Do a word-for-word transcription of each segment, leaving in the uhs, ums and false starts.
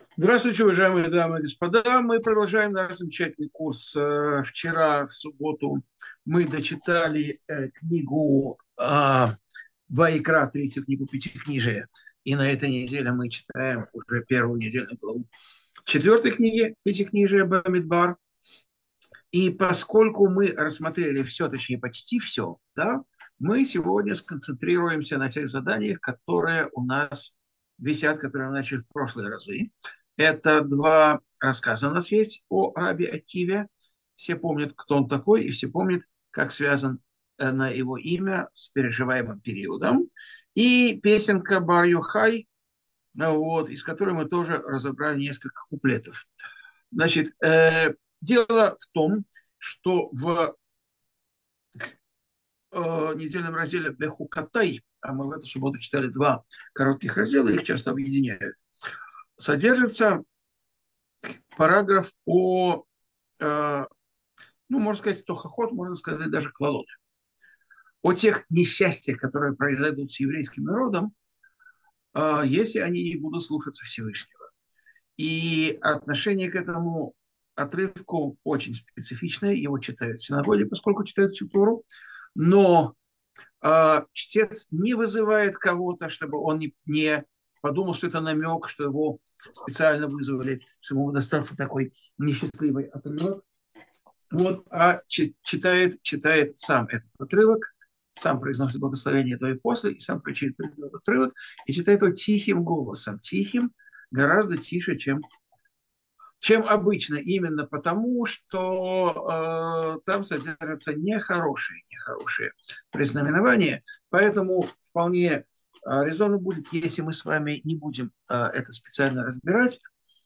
Здравствуйте, уважаемые дамы и господа. Мы продолжаем наш замечательный курс. Э, Вчера, в субботу, мы дочитали э, книгу э, Ваикра, третью книгу Пятикнижия. И на этой неделе мы читаем уже первую недельную главу четвертой книги Пятикнижия Бамидбар. И поскольку мы рассмотрели все, точнее почти все, да, мы сегодня сконцентрируемся на тех заданиях, которые у нас висят, которые мы начали в прошлые разы. Это два рассказа у нас есть о Раби Акиве. Все помнят, кто он такой, и все помнят, как связан э, на его имя с переживаемым периодом. И песенка Бар Йохай, ну вот, из которой мы тоже разобрали несколько куплетов. Значит, э, дело в том, что в э, недельном разделе Бехукатай, а мы в эту субботу читали два коротких раздела, их часто объединяют, содержится параграф о, э, ну, можно сказать, тохоход, можно сказать, даже клалот, о тех несчастьях, которые произойдут с еврейским народом, э, если они не будут слушаться Всевышнего. И отношение к этому отрывку очень специфичное. Его читают в синагоге, поскольку читают всю Тору. Но э, чтец не вызывает кого-то, чтобы он не, не подумал, что это намек, что его специально вызвали, что ему достался такой несчастливый отрывок. Вот, а читает, читает сам этот отрывок, сам произносит благословение до и после, и сам прочитывает этот отрывок, и читает его тихим голосом. Тихим, гораздо тише, чем чем обычно, именно потому, что э, там содержатся нехорошие, нехорошие предзнаменования. Поэтому вполне э, резонно будет, если мы с вами не будем э, это специально разбирать.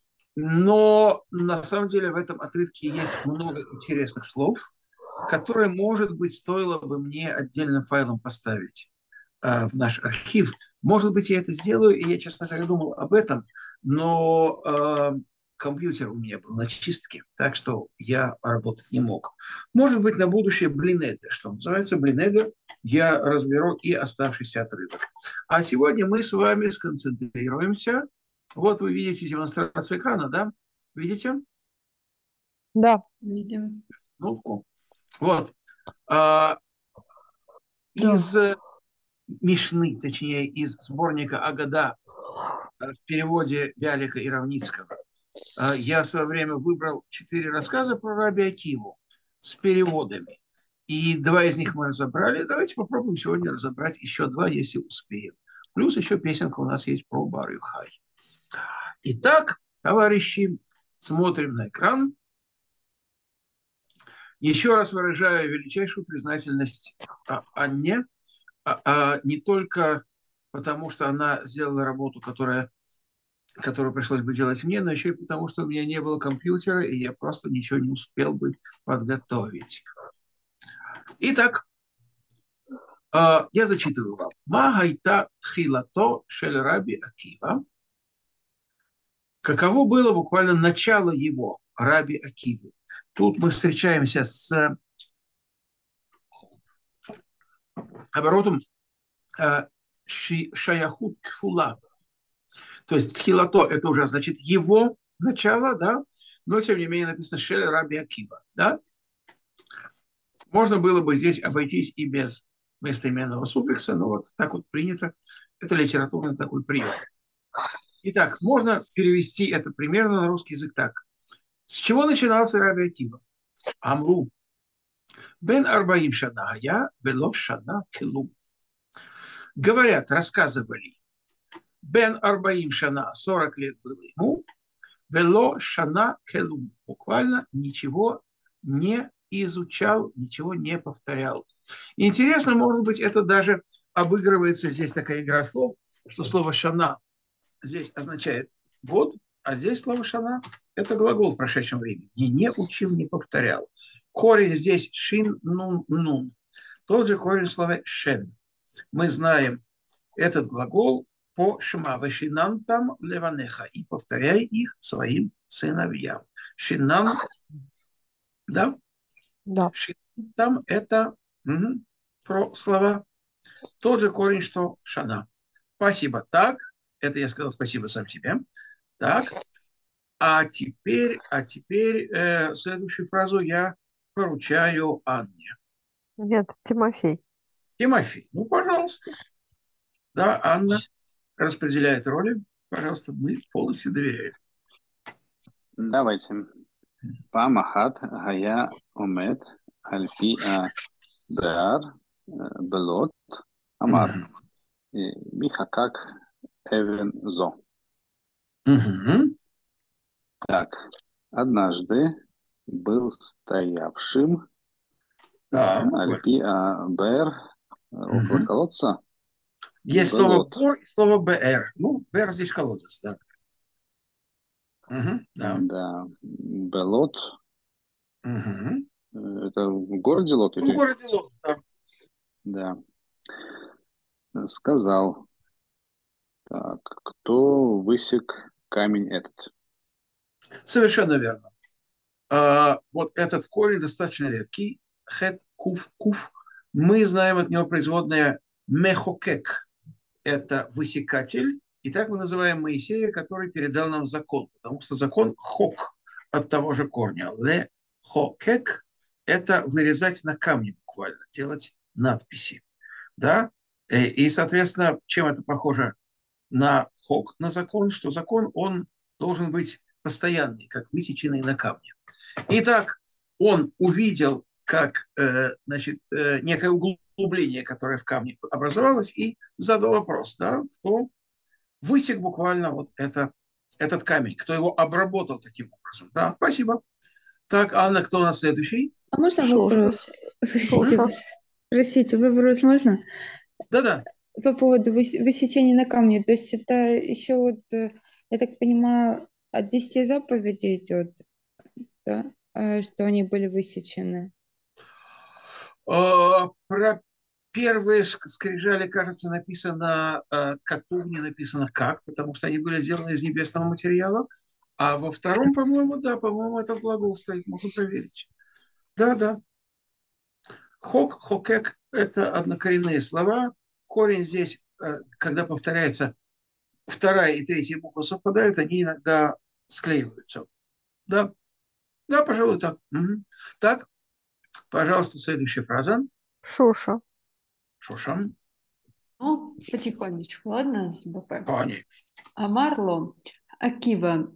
Но на самом деле в этом отрывке есть много интересных слов, которые, может быть, стоило бы мне отдельным файлом поставить э, в наш архив. Может быть, я это сделаю, и я, честно говоря, думал об этом, но э, компьютер у меня был на чистке, так что я работать не мог. Может быть, на будущее Блинедер, что называется, Блинедер, я разберу и оставшийся отрывок. А сегодня мы с вами сконцентрируемся. Вот вы видите демонстрацию экрана, да? Видите? Да, видим. Кнопку. Вот. А, Да. из Мишны, точнее, из сборника Агада в переводе Бялика и Равницкого. Я в свое время выбрал четыре рассказа про Раби Акиву с переводами. И два из них мы разобрали. Давайте попробуем сегодня разобрать еще два, если успеем. Плюс еще песенка у нас есть про Бар Юхай. Итак, товарищи, смотрим на экран. Еще раз выражаю величайшую признательность Анне, а, а не только потому, что она сделала работу, которая, которую пришлось бы делать мне, но еще и потому, что у меня не было компьютера, и я просто ничего не успел бы подготовить. Итак, а, я зачитываю вам. Ма гайта тхилато шель Раби Акива. Каково было буквально начало его, Раби Акивы. Тут мы встречаемся с оборотом э, шаяхут кфула. То есть тхилато это уже значит его начало, да, но тем не менее написано шель Раби Акива, да. Можно было бы здесь обойтись и без местоименного суффикса, но вот так вот принято. Это литературный такой прием. Итак, можно перевести это примерно на русский язык так. С чего начинался Раби Акива? Амру. Бен арбаим шана я, вело шана келум. Говорят, рассказывали. Бен арбаим шана, сорок лет было ему, вело шана келум. Буквально ничего не изучал, ничего не повторял. И интересно, может быть, это даже обыгрывается здесь такая игра слов, что слово шана здесь означает год, а здесь слово шана – это глагол в прошедшем времени. И не учил, не повторял. Корень здесь шин, нун, нун. Тот же корень слова шен. Мы знаем этот глагол по шма. Вешинан там леванеха. И повторяй их своим сыновьям. Шинан, да? Да. Шинан там – это угу, про слова. Тот же корень, что шана. Спасибо. Так, это я сказал спасибо сам себе. Так, А теперь, а теперь э, следующую фразу я поручаю Анне. Нет, Тимофей. Тимофей, ну, пожалуйста. Да, Анна распределяет роли. Пожалуйста, мы полностью доверяем. давайте. פעם אחת היה עומד על פי הבאר בלוט, אמר, Мгм. מי חקק אבן זו? Мгм. Так, однажды был стоявшим Да, аль пи абер около Мгм. колодца Есть слово Белот. «бор» и слово «бр». Ну, «бр» здесь колодец, да. Мгм. Да. Да, Белот. Мгм. Это в городе Лот Ну, в или? городе Лод, да. Да. Сказал, так, кто высек камень этот? Совершенно верно. А, вот этот корень достаточно редкий. Хет, куф, куф. Мы знаем от него производное мехокек. Это высекатель. И так мы называем Моисея, который передал нам закон. Потому что закон хок от того же корня. Ле хокек – это вырезать на камне буквально, делать надписи. Да? Э, И, соответственно, чем это похоже на хок, на закон, что закон, он должен быть постоянный, как высеченный на камне. Итак, он увидел, как э, значит, э, некое углубление, которое в камне образовалось, и задал вопрос, да, кто высек буквально вот это, этот камень, кто его обработал таким образом. Да, спасибо. Так, Анна, кто у нас следующий? А можно Шуша. вопрос? Простите, Шуша. простите, вопрос можно? Да-да. По поводу выс- высечения на камне. То есть это еще вот, э, я так понимаю, от десяти заповедей идет, да? А, что они были высечены. Э, Про первые ш- скрижали, кажется, написано э, «коту», не написано «как», потому что они были сделаны из небесного материала. А во втором, по-моему, да, по-моему, этот глагол стоит, можно проверить. Да, да. Хок, хокек – это однокоренные слова. Корень здесь, э, когда повторяется вторая и третья буква совпадают, они иногда склеиваются. Да, да, пожалуй, так. Мгм. Так, пожалуйста, следующая фраза. Шуша. Шошам. Ну, потихонечку, ладно, с БП. Конечно. Амарло, Акива,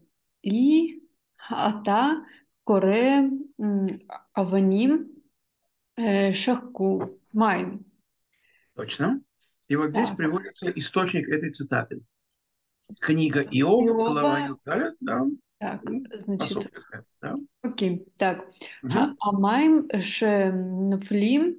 и Ата, Коре, м, Аваним, э, Шахку, Майм. Точно. И вот здесь Так, приводится источник этой цитаты. Книга Иов, глава Иова, Юдаля, да, так, и значит, пособие, да. окей, так. Мгм. Амайм, Шенфлим,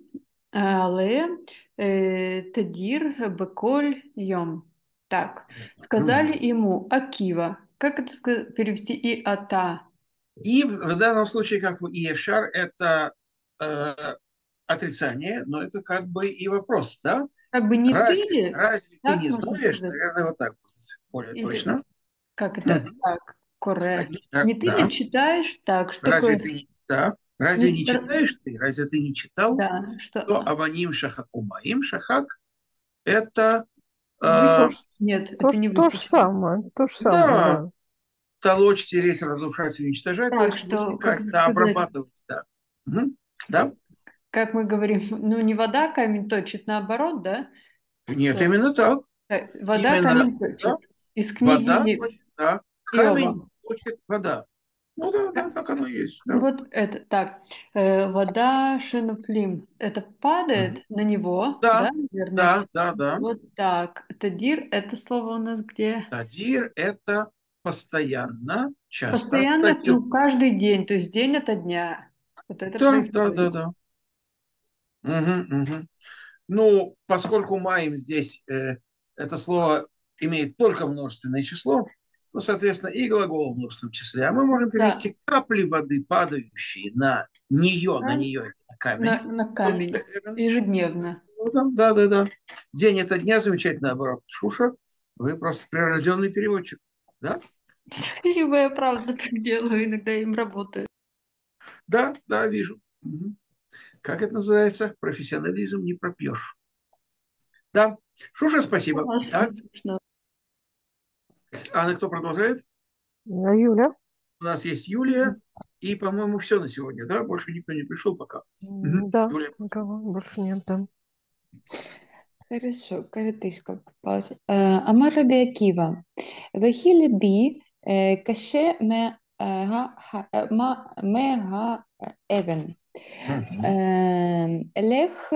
Але, э, Тадир, Беколь, Йом. Так, сказали Мгм. ему Акива. Как это ска- перевести? И Ата. И в, в данном случае, как в Иешар, это э, отрицание, но это как бы и вопрос, да? Как бы не ты Разве, ли? разве ты Так не можно знаешь? сказать? Наверное, вот так будет более Или точно. как это? Мгм. Так, коре. Э, Не ты ли Да. читаешь? Так, что Разве такое? ты не, да? Разве Не, не р- читаешь ты? Разве ты не читал? да, что То Аваним Шахакумаим Шахак – это То э, высечено. ж, Нет, то, это ж- не то же высечено. самое. То же самое, да, да. толочь, тереть, разрушать, уничтожать, то Так, есть что, как высекать, это да, сказать? обрабатывать, да. Мгм. Да? Как мы говорим, ну не вода камень точит, наоборот, да? Нет, Что именно так. э, вода Именно, камень да. точит. Из Вода книги точит, да. Камень Иова. точит вода. Ну да, да, так оно и есть, да. Вот это, так, э, вода Шенофлим, это Мгм. падает на него, да, Да, наверное? да, да, да. Вот так. Тадир, это слово у нас где? Тадир – это постоянно, часто. Постоянно, Кстати, ну, каждый день, то есть день ото дня. Вот это да, да, да, происходит. да. Мгм, мгм. Ну, поскольку маем здесь э, это слово имеет только множественное число, ну, соответственно, и глагол в множественном числе. А мы можем Да, перевести капли воды, падающие на нее, на да, нее, на камень. на, на Потому что, камень. э, Ежедневно. ну, да, да, да, да. День это дня, замечательно, наоборот. Шуша, вы просто прирожденный переводчик. Да? Спасибо, я правда так делаю, иногда им работаю. Да, да, вижу. Мгм. Как это называется? Профессионализм не пропьешь. Да. Шуша, спасибо. Классно, Так, смешно. Анна, кто продолжает? А Юля? У нас есть Юлия, и, по-моему, все на сегодня, да? Больше никто не пришел пока. Мгм. М, Да, Юлия. никого больше нет там. Хорошо, коротышка попалась. Э, אמר רבי עקיבא, וכי ליבי אה, קשה מה- אה, מה- מהאבן. Мгм. אה, לך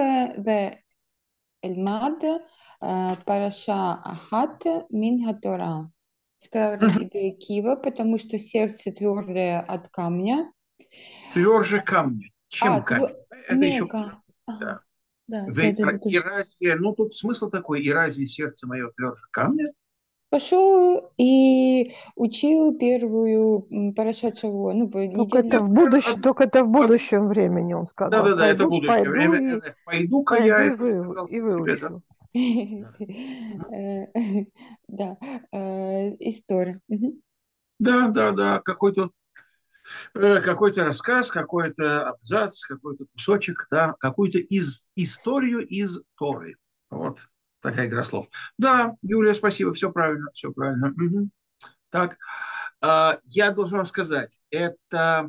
ואלמד אה, פרשה אחת מן התורה. Сказал Мгм. Раби Акива, потому что сердце твердое от камня. Тверже камня. Чем А, камень? тв... Это еще мека. хуже. Ага. Да. Да, да, Ведь да, да, ра- и точно. разве, ну тут смысл такой, и разве сердце мое тверже камня? Пошел и учил первую м, парашат Шавуа, ну, по Только это недельную. в Нет, наверное, будущем, одну, только это в одну. будущем времени он сказал. Да-да-да, это Пойду, будущее пойду время. и Это пойду-ка пойду я, и, это он вы, сказал и сам себе, да. выучу. Да. Мгм. Э, Да, э, история. Мгм. Да, да, да, какой-то э, какой-то рассказ, какой-то абзац, какой-то кусочек, да, какую-то из, историю из Торы. Вот такая игра слов. Да, Юлия, спасибо, все правильно, все правильно. Мгм. Так, а, я должен вам сказать, это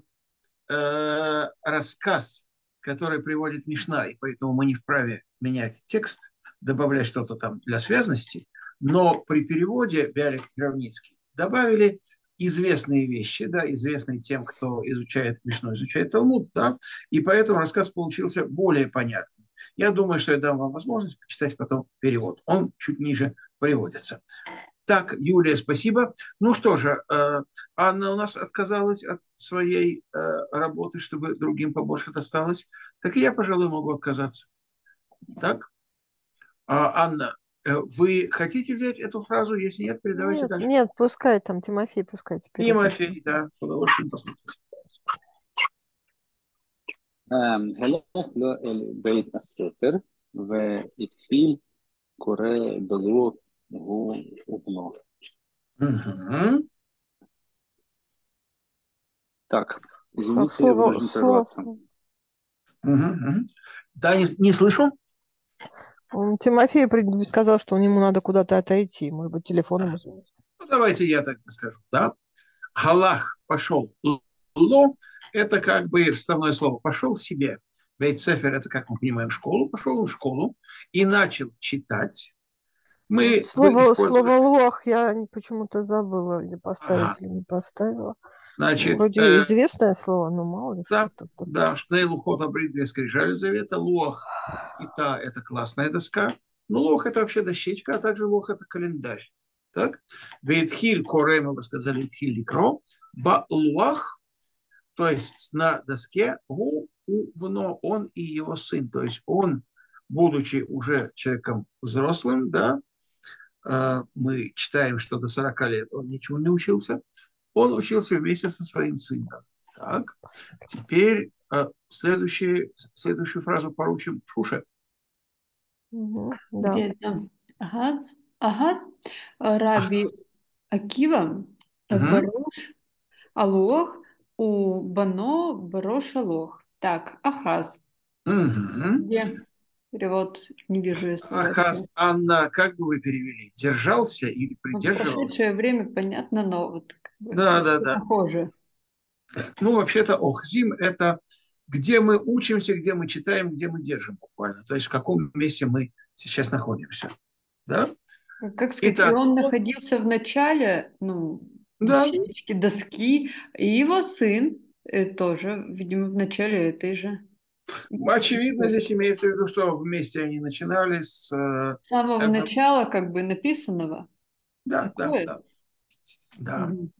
э, рассказ, который приводит Мишна, и поэтому мы не вправе менять текст, добавлять что-то там для связности, но при переводе Бялик Гравницкий добавили известные вещи, да, известные тем, кто изучает Мишну, изучает Талмуд, да, и поэтому рассказ получился более понятным. Я думаю, что я дам вам возможность почитать потом перевод. Он чуть ниже приводится. Так, Юлия, спасибо. Ну что же, э, Анна у нас отказалась от своей э, работы, чтобы другим побольше досталось. Так и я, пожалуй, могу отказаться. Так? А, Анна, э, вы хотите взять эту фразу? Если нет, передавайте Нет, дальше. нет, пускай там Тимофей, пускай теперь опять. Тимофей, да, с удовольствием послушаю. אמ, הלך לו אל בית הספר והתחיל קורא בלוח הוא ובנו. Мгм. Так, Так, извините, слово, вынужден слово. прерваться. Мгм, мгм. Да, не, не слышу? Он, Тимофей пред- сказал, что ему надо куда-то отойти. Может быть, телефон ему звонит. Ну, давайте я так скажу, да. Галах пошел. Ло– это как бы вставное слово. Пошел себе. Бейт-сефер– это, как мы понимаем, школу. Пошел в школу и начал читать. Вот Мы бы слово, использовали... слово лох я не- почему-то забыла, или Ага. поставить, или не поставила. Ну, Значит, вроде э, известное слово, но мало ли да, что-то тут. да, Шней Лухот Абрит, две скрижали завета. Луах и та– это классная доска. Ну, лох– это вообще дощечка, а также лох– это календарь. Так? Бейтхиль коре, мы бы сказали, Итхиль ликро. Ба луах, то есть на доске, гу, увно, он и его сын. То есть он, будучи уже человеком взрослым, да, э, мы читаем, что до сорока лет он ничего не учился, он учился вместе со своим сыном. Так, теперь э, следующий, следующую фразу поручим Шуше. Мгм, да. Где-то. Агаз. Агаз. Раби Акива. Мгм. Баруш. Алох. У Бано Барош Алох. Так, Ахаз. Мгм. Где перевод? Не вижу, если вообще. Ахаз, Анна, как бы вы перевели? Держался или Ну, в придерживался? прошедшее время понятно, но вот как бы Да, да, почти да. похоже. Ну, вообще-то Охзим– это где мы учимся, где мы читаем, где мы держим буквально. То есть в каком месте мы сейчас находимся. Да? Как сказать, и Итак, он находился в начале, ну, да, дощечки, доски, и его сын э, тоже, видимо, в начале этой же. очевидно, здесь имеется в виду, что вместе они начинали с... э, С самого одно- начала как бы написанного Да, да, такое. да, да. Мгм.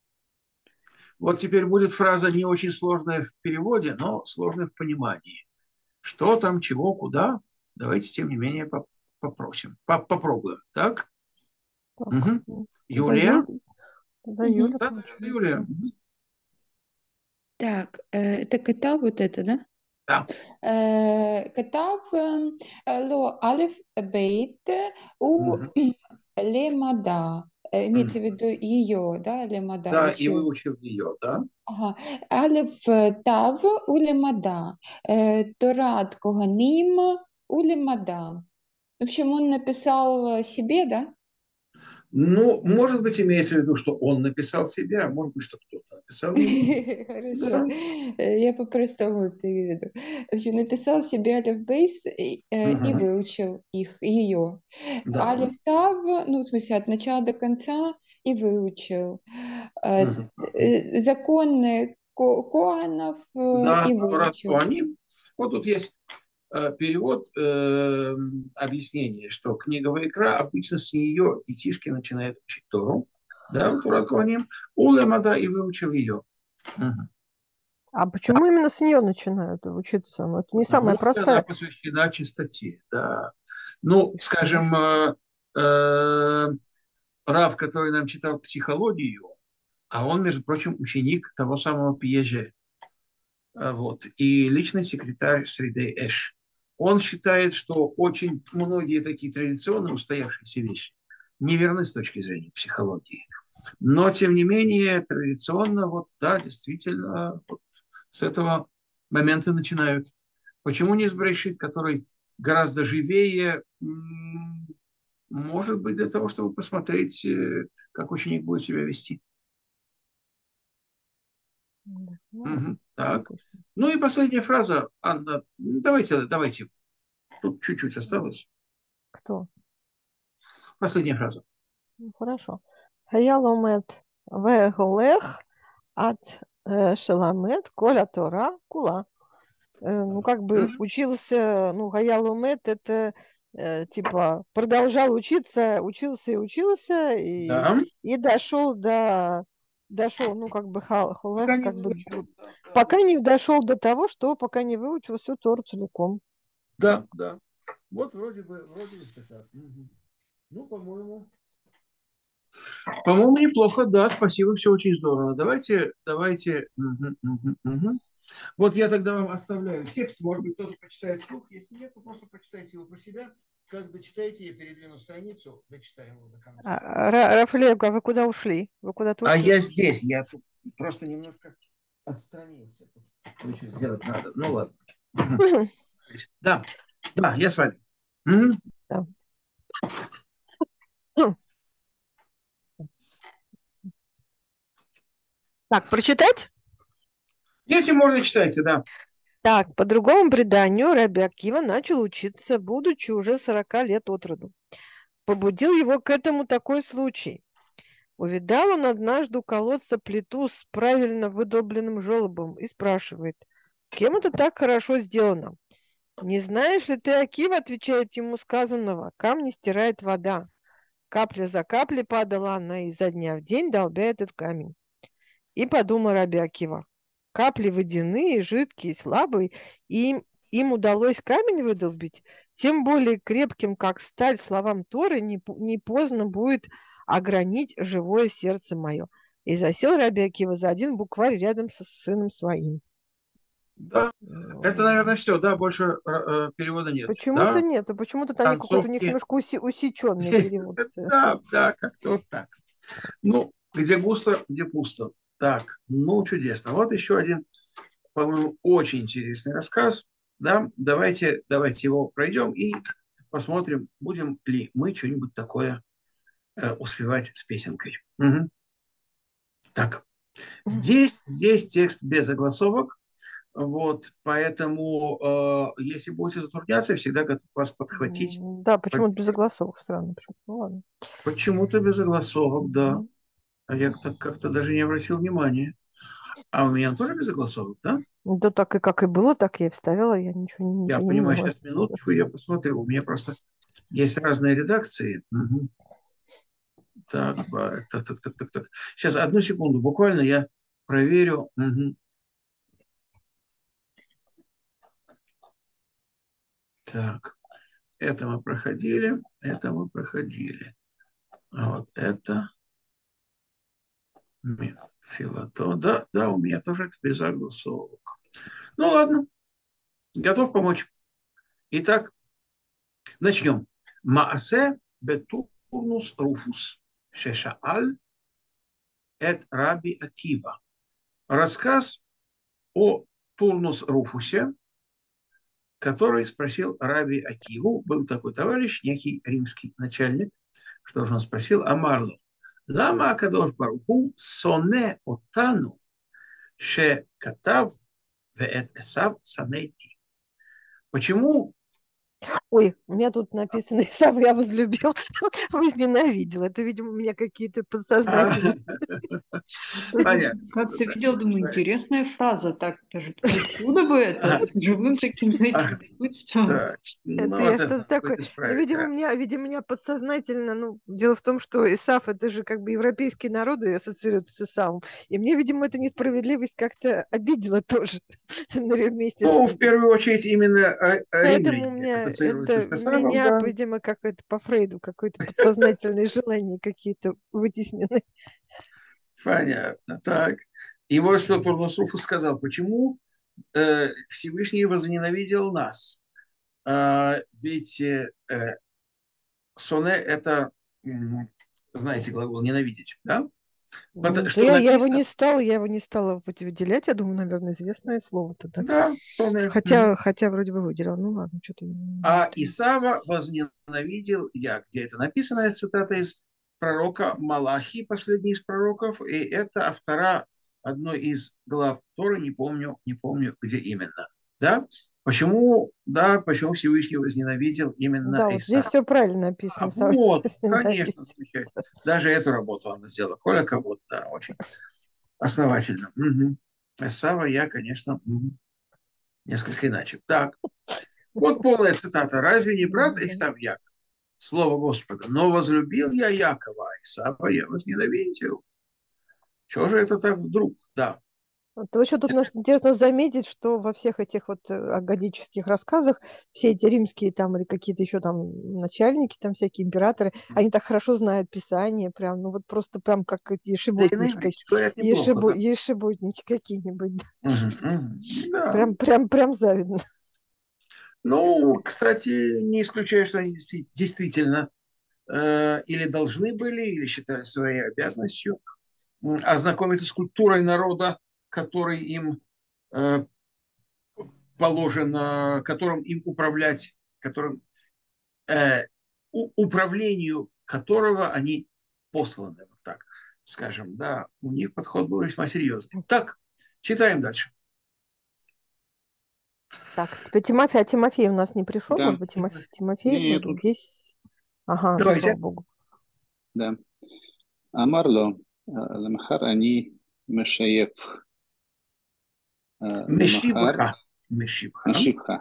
Вот теперь будет фраза не очень сложная в переводе, но сложная в понимании. Что там, чего, куда? Давайте, тем не менее, по- попросим. По- Попробуем. Так? Так, Мгм. ну, тогда, Юлия? Ю- тогда Мгм. Юля Да, да, получается. Юлия. Мгм. Так, э, это кота вот это, да? Да. Э, כתב אה, לו א' בית הוא Мгм. למדע, э, имеется в Мгм. виду ее, да, למדע Да, и учил. выучил ее, да? Ага. א' תו ולמדע, э, תורת כהנים ולמדע. В общем, он написал себе, да? Ну, может быть, имеется в виду, что он написал себя, а может быть, что кто-то написал ему. Хорошо. Да. Э, Я по-простому переведу. В общем, написал себе Алиф Бейс и, э, и Мгм. выучил их, ее. Да. Алиф Тав, ну, в смысле, от начала до конца и выучил. Э, Мгм. э, Законы Ко- Коанов э, Да, и Торат выучил. Коаним. Вот тут есть э, перевод, э, объяснение, что книга Ваикра, обычно с нее детишки начинают учить Тору. Да, Торат Коаним. Улемада и выучил ее. Мгм. А почему именно с нее начинают учиться? Ну, это не самая Потому что она простая. посвящена чистоте. Да. Ну, скажем, э, э, Рав, который нам читал психологию, а он, между прочим, ученик того самого Пьеже, а, вот, и личный секретарь среды Эш. Он считает, что очень многие такие традиционные устоявшиеся вещи неверны с точки зрения психологии. Но, тем не менее, традиционно, вот, да, действительно, вот с этого момента начинают. Почему не с Брейшит, который гораздо живее, м, может быть, для того, чтобы посмотреть, э, как ученик будет себя вести. Да, ну, Мгм. Так. допустим. Ну и последняя фраза, Анна, давайте, давайте, тут чуть-чуть осталось. Кто? Последняя фраза. Ну, хорошо. Хаяломет веголех от э, шеламет коля тора кула. Э, Ну, как бы Мгм. учился, ну, Хаялумет это э, типа продолжал учиться, учился и учился, и, Да, и дошел до, дошел, ну, как бы хал- пока хулех, не как бы, выучил. д- Да, да, пока не дошел до того, что пока не выучил всю Тору целиком. да, да. Вот вроде бы, вроде бы все так. Мгм. Ну, по-моему, по-моему, неплохо, да, спасибо, все очень здорово. Давайте, давайте. Мгм, мгм, мгм. Вот я тогда вам оставляю текст, может быть, кто-то почитает вслух, если нет, то просто прочитайте его про себя. Как дочитаете, я передвину страницу, дочитаем его до конца. А, Ра- Рафаэль, а вы куда ушли? Вы куда-то А ушли? я здесь, я тут просто немножко отстранился. Тут что сделать надо. Ну ладно. Мгм. Да, да, я с вами. Мгм. Да. Так, прочитать? Если можно, читайте, да. Так, по другому преданию, Раби Акива начал учиться, будучи уже сорока лет от роду. Побудил его к этому такой случай. Увидал он однажды у колодца плиту с правильно выдолбленным желобом и спрашивает, кем это так хорошо сделано? Не знаешь ли ты, Акива, отвечает ему сказанного, камни стирает вода. Капля за каплей падала она изо дня в день, долбя этот камень. И подумал раби Акива, капли водяные, жидкие, слабые, и им, им удалось камень выдолбить, тем более крепким, как сталь, словам Торы, не, пу- не поздно будет огранить живое сердце мое. И засел раби Акива за один букварь рядом со сыном своим. Да, это, наверное, М, все, да, больше э, перевода нет. Почему-то Да, нету, почему-то там какой-то у них концовки. немножко уси- усеченный перевод. Да, да, как-то вот так. Ну, где густо, где пусто. Так, ну, чудесно. Вот еще один, по-моему, очень интересный рассказ. Да, давайте, давайте его пройдем и посмотрим, будем ли мы что-нибудь такое э, успевать с песенкой. Мгм. Так, здесь, здесь текст без огласовок. Вот, поэтому, э, если будете затрудняться, я всегда готов вас подхватить. М, Да, почему-то без огласовок, странно. Почему? Ну ладно. Почему-то без огласовок, да. Мгм. А я так как-то даже не обратил внимания. А у меня тоже без огласовок, да? Да так и как и было, так я и вставила, я ничего, Я ничего не понимаю, меняла. сейчас минуточку, я посмотрю. У меня просто есть разные редакции. Мгм. Так, ба- так, так, так, так, так. Сейчас, одну секунду, буквально я проверю. Мгм. Так, это мы проходили, это мы проходили. А вот это ми- филато. Да, да, у меня тоже это без огласовок. Ну ладно, готов помочь. Итак, начнем. Маасе бетурнус руфус. Шешааль эт раби Акива. Рассказ о Турнус Руфусе, который спросил раби Акиву. Был такой товарищ, некий римский начальник, Что же он спросил? Амарло. Лама Акадош Баруху соне отану ше катав веэт эсав санейти. Почему? Ой, у меня тут написано, сам я возлюбил, возненавидел. Это, видимо, у меня какие-то подсознательные. Понятно. Как ты видел, думаю, интересная фраза. Так, даже откуда бы это? С живым таким, знаете, присутствием. Да. Ну, Это я вот что-то это такое. стоит Ну, исправить, видимо, да. меня, видимо, меня подсознательно, ну, дело в том, что Исав это же как бы европейские народы ассоциируются с Исавом. И мне, видимо, эта несправедливость как-то обидела тоже вместе с Ну, в ним. первую очередь, именно а- а Поэтому у римляне меня ассоциируются это с Эсавом, меня, да. видимо, какое-то по Фрейду, какое-то подсознательные желания какие-то вытеснены. Понятно, так. И вот что Турнус Руфус сказал, почему э, Всевышний возненавидел нас. А, ведь э, э, соне – это, м, знаете, глагол «ненавидеть», да? Потому Ну, да что я, я его написано, не стала, я его не стала вот выделять. Я думаю, наверное, известное слово тогда. да, соне. Хотя, Мгм. хотя вроде бы выделила. Ну ладно, что-то. А Исава возненавидел я. Где это написано? Это цитата из пророка Малахи, последний из пророков, и это автора одной из глав Торы, не помню, не помню, где именно. Да? Почему, да, почему Всевышний возненавидел именно Да, вот здесь Исава? все правильно А написано. Сам вот, ненавидит. конечно, замечательно. Даже эту работу она сделала. Коля кого-то, да, очень основательно. Мгм. Исава я, конечно, мгм, несколько иначе. Так, вот полная цитата. «Разве не брат Исав Яков? Слово Господа. Но возлюбил я Якова, а Исава я возненавидел». Чего же это так вдруг? Да. Вот еще тут нужно интересно заметить, что во всех этих вот э, агадических рассказах все эти римские там или какие-то еще там начальники, там всякие императоры, они так хорошо знают Писание, прям, ну вот просто прям как эти Да и на ешеботники, как, иврите говорят неплохо, ешебо, да. ешеботники какие-нибудь. Да. Мгм, мгм. Да. Прям, прям, прям завидно. Ну, кстати, не исключаю, что они действи- действительно э, или должны были, или считали своей обязанностью м, ознакомиться с культурой народа, который им э, положено, которым им управлять, которым, э, у- управлению которого они посланы, вот так скажем, да, у них подход был весьма серьезный. Так, читаем дальше. Так, теперь Тимофей, а Тимофей у нас не пришел? Да, Может быть, Тимофей, Тимофей не, я был тут, здесь? Ага, слава Давайте. Богу. да. Амарло, лемахар они мешаев, лемахар, Мешивха. Мешивха. мешивха.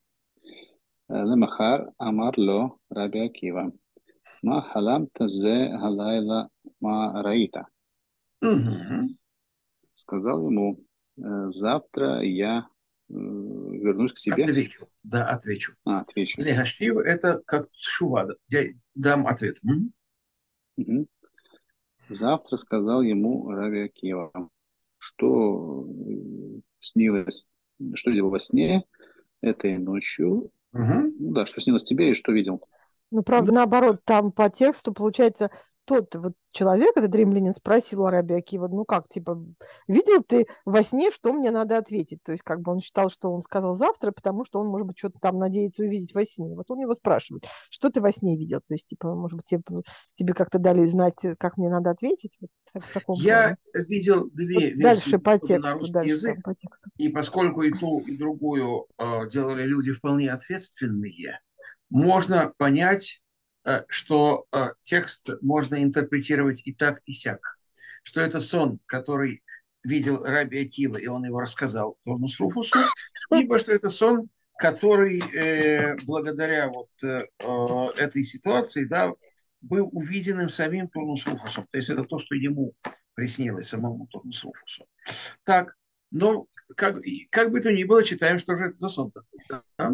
למחר אמר לו רבי עקיבא, מה חלמת זה הלילה, מה ראית? Мгм. Сказал ему, «Э, завтра я э, вернусь к себе. Отвечу. Да, отвечу. А, отвечу. Легашив – это как шува. Я дам ответ. М? Мгм. Завтра сказал ему Раби Акива, что э, снилось, что видел во сне этой ночью. Мгм. Ну да, что снилось тебе и что видел. Ну, правда, Да. наоборот, там по тексту, получается, тот вот человек, этот римлянин, спросил у раби Акива, ну как, типа, видел ты во сне, что мне надо ответить? То есть, как бы он считал, что он сказал завтра, потому что он, может быть, что-то там надеется увидеть во сне. Вот он его спрашивает, что ты во сне видел? То есть, типа, может быть, тебе, тебе как-то дали знать, как мне надо ответить? Вот так, в таком Я плане. видел Вот две версии дальше по перевода на тексту, русский дальше язык, там по тексту. и поскольку и ту, и другую э, делали люди вполне ответственные, можно понять, э, что э, текст можно интерпретировать и так, и сяк. Что это сон, который видел Раби Акива, и он его рассказал Тормус Руфусу, либо что это сон, который э, благодаря вот э, э, этой ситуации, да, был увиденным самим Тормус Руфусом. То есть это то, что ему приснилось, самому Тормус Руфусу. Так, ну, как, как бы то ни было, читаем, что же это за сон такой. Да?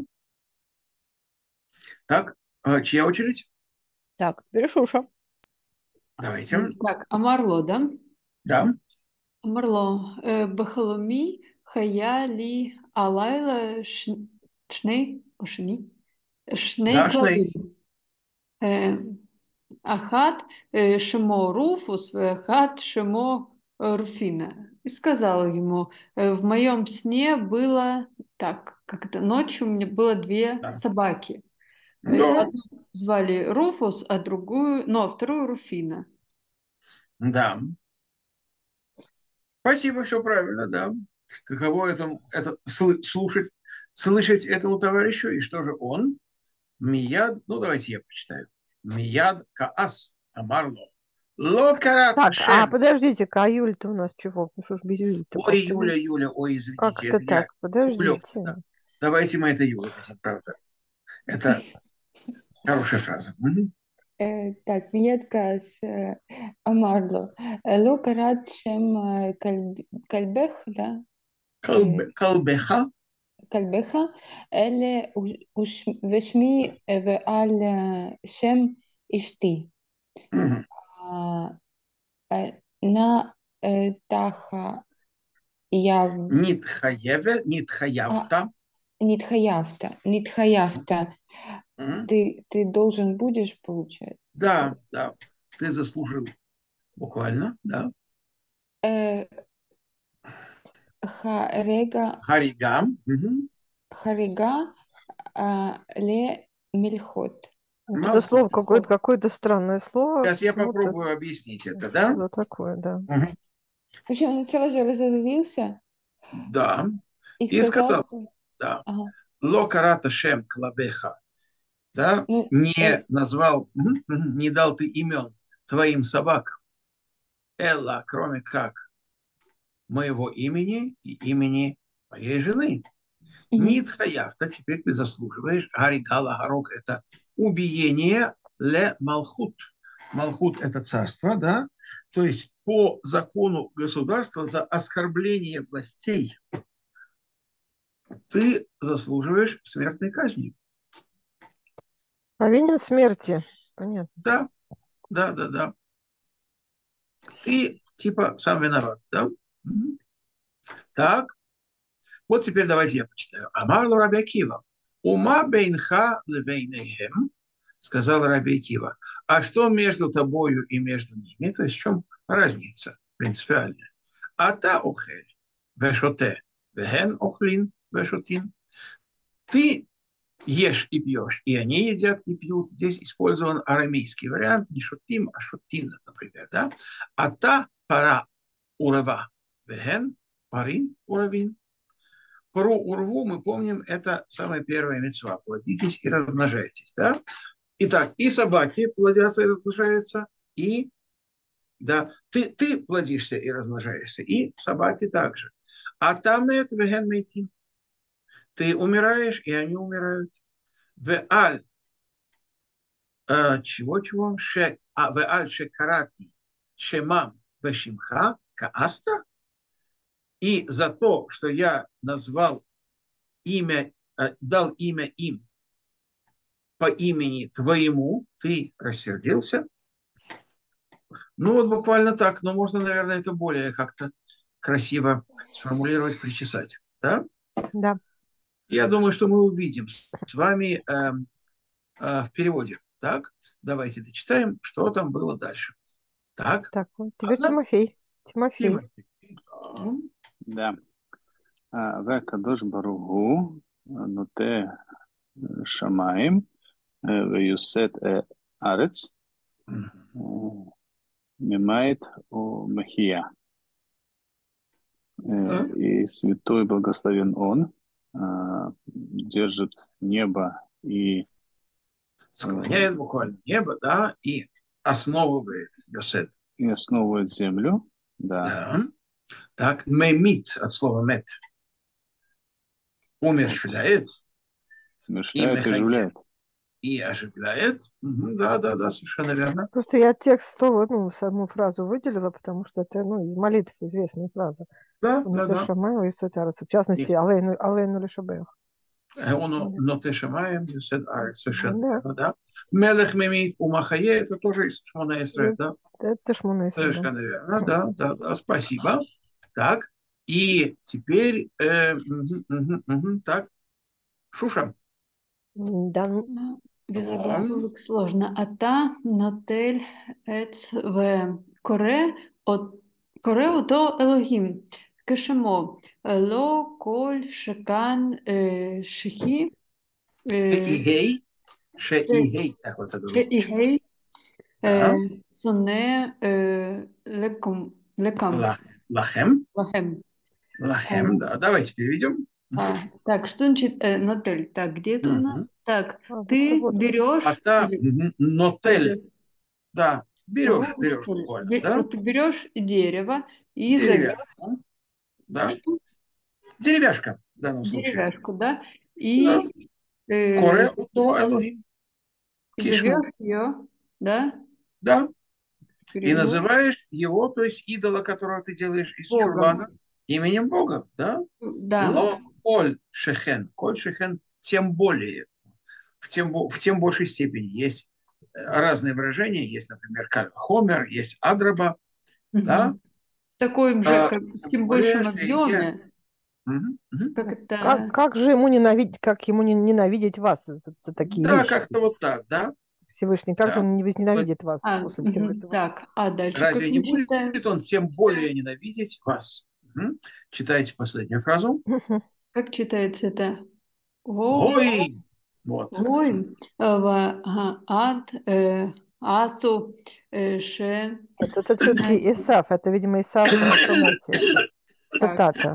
Так, а, чья очередь? Так, теперь Шуша. Давайте. М, Так, Амарло, да? Да. Амарло, э, Бахалуми, Хаяли, Алайла, Ш- Шней, Ошни, Шней Да, Шней. Клавим. Э, Ахат э, Шимо Руфус, Ахат Шимо э, Руфина. И сказал ему, «Э, в моем сне было так, как это, ночью у меня было две Да. собаки. Э, Да. одна, звали Руфус, а другую, ну, а вторую Руфина. Да. Спасибо, все правильно, да. Каково это, это сл- слушать, слышать этому товарищу, и что же он? Мияд, ну давайте я почитаю. Мияд Каас Амарло. Ло карат Так, а Шем. подождите-ка, а Юля-то у нас чего? Ну что ж без Юли-то? Ой, Почему? Юля, Юля, ой, Как извините, это это я так? увлекся. Подождите. Да. Давайте мы это Юля дадим, правда. Это хорошая фраза. Мгм. Э, Так, מיד כעס אה, אמר לו, אה, לא קראת שם אה, כלב- כלבך, да? אה, Колбе- Колбеха. כלבך, אלא וש- ושמי אה, ועל אה, שם אשתי. Мгм. אה, אה, נא אה, תחה יב... Нитхаеве, אה, Нитхаявта. נתחייבת, נתחייבת. Мгм. Ты, ты должен будешь получать. Да, да, ты заслужил. Буквально, да. Э, Харега, Харигам. Мгм. харига а, ле мельхот. Вот это Малхут. слово какое-то какое-то странное слово. Сейчас я Почему-то. попробую объяснить это, да? Что такое, да. Мгм. В общем, он сразу разозлился Да. и И сказал, сказал, что... да, Ага, ло карата шем клавеха, да, ну, э, не назвал, мгм, мгм, не дал ты имен твоим собакам, Элла, кроме как моего имени и имени моей жены. мгм, Нит хаявта, теперь ты заслуживаешь. Гаригала Гарок – это убиение ле Малхут. Малхут – это царство, да? То есть по закону государства за оскорбление властей ты заслуживаешь смертной казни. Повинен смерти. Понятно. Да, да, да, да. Ты типа сам виноват, да? Мгм. Так, вот теперь давайте я почитаю. Амарлу Раби Акива. Ума бейнха левейнейхем, сказал Раби Акива. А что между тобою и между ними? То есть в чем разница принципиальная? Ата охель вешоте вехен охлин вешотин. Ты ешь и пьешь, и они едят и пьют. Здесь использован арамейский вариант, не шутим, а шутин, например. Да? Ата пара урава вехен парин уравин. Пару урву, мы помним, это самая первая мицва. Плодитесь и размножайтесь. Да? Итак, и собаки плодятся и размножаются, и да, ты, ты плодишься и размножаешься, и собаки также. А там это веген мейтим. Ты умираешь, и они умирают. В аль чего-чего? Ше, а в аль шекарати шемам вешимха кааста. И за то, что я назвал имя, э, дал имя им по имени твоему, ты рассердился. Ну, вот буквально так. Но можно, наверное, это более как-то красиво сформулировать, причесать. Да? Да. Я думаю, что мы увидим с вами э, э, в переводе. Так, давайте дочитаем, что там было дальше. Так, Так, вот теперь ладно? Тимофей. Тимофей. Тимофей. Да. А, והקדוש ברוך הוא נוטה שמיים אה, ויוסד אה, ארץ Мгм. אה, ממית ומחיה. Э, Да. И святой благословен Он а, держит небо и Склоняет буквально небо, да, и основывает Йосед. и основывает землю, да, Да. Так, мемит от слова мет. Умерщвляет и смешляет и мехае, оживляет. и оживляет. Мгм. Да, да, да, совершенно верно. Просто я текст слова, ну, саму фразу выделила, потому что это, ну, из молитв известная фраза. Да, Ну, да, то да. шамаю и сотараса. В частности, алейну, алейну лишабех. Он ноте шамаем, Йосед арец, совершенно Да, верно, да. Мелех мемит умахае, это тоже из Шмона Исраэль, да. это шмона Исраэль, да. Совершенно верно, да, да, да, спасибо. Так, и теперь, э, мгм, мгм, мгм, так, Шуша. Да, ну, Ну, без Он, огласовок сложно. Ата нотель эц в коре от коре ото Элохим. Кешемо ло коль шекан э, шихи э, Игей, Ше-и-гей, так вот это звучит. Шеихей Да. соне леком лекам Ла- Лахем. лахем. Лахем, да. Давайте переведем. А, так, что значит э, нотель? Так, где это у нас? Мгм. Так, А, вот, ты вот. берешь Ата или мгм, нотель. берешь- Да, берешь, берешь нотель. буквально, Бе- да? Просто берешь дерево и зовешь Деревяшка, да? что? Деревяшка в данном случае. Деревяшку, да? Да. И э, Коре ото Элохим. и Кишмо. зовешь ее, да? Да. И Перевод называешь его, то есть идола, которого ты делаешь из Богом. чурбана, именем Бога, да? Да. Ло коль шехен. Коль шехен тем более. В тем, бо- в тем большей степени. Есть э, разные выражения. Есть, например, каль хомер, есть адраба, да? Мгм. Такой же, А, как тем тем более, большем что я... объеме, Мгм, мгм. как Ну, это Как, как же ему ненавидеть, как ему не ненавидеть вас за, за такие Да, вещи? как-то вот так, да? Всевышний, как же Да. он не возненавидит вас А, после всего мгм, этого? так, а дальше как Разве не мы будет читаем? он тем более ненавидеть вас? Мгм. Читайте последнюю фразу. Как читается это? О, Ой! Вот. ой, ва- ага, ад, э, асу, э, ше. Нет, вот это все-таки Исав, это, видимо, Исав, э, сон Осети. Так, Цитата.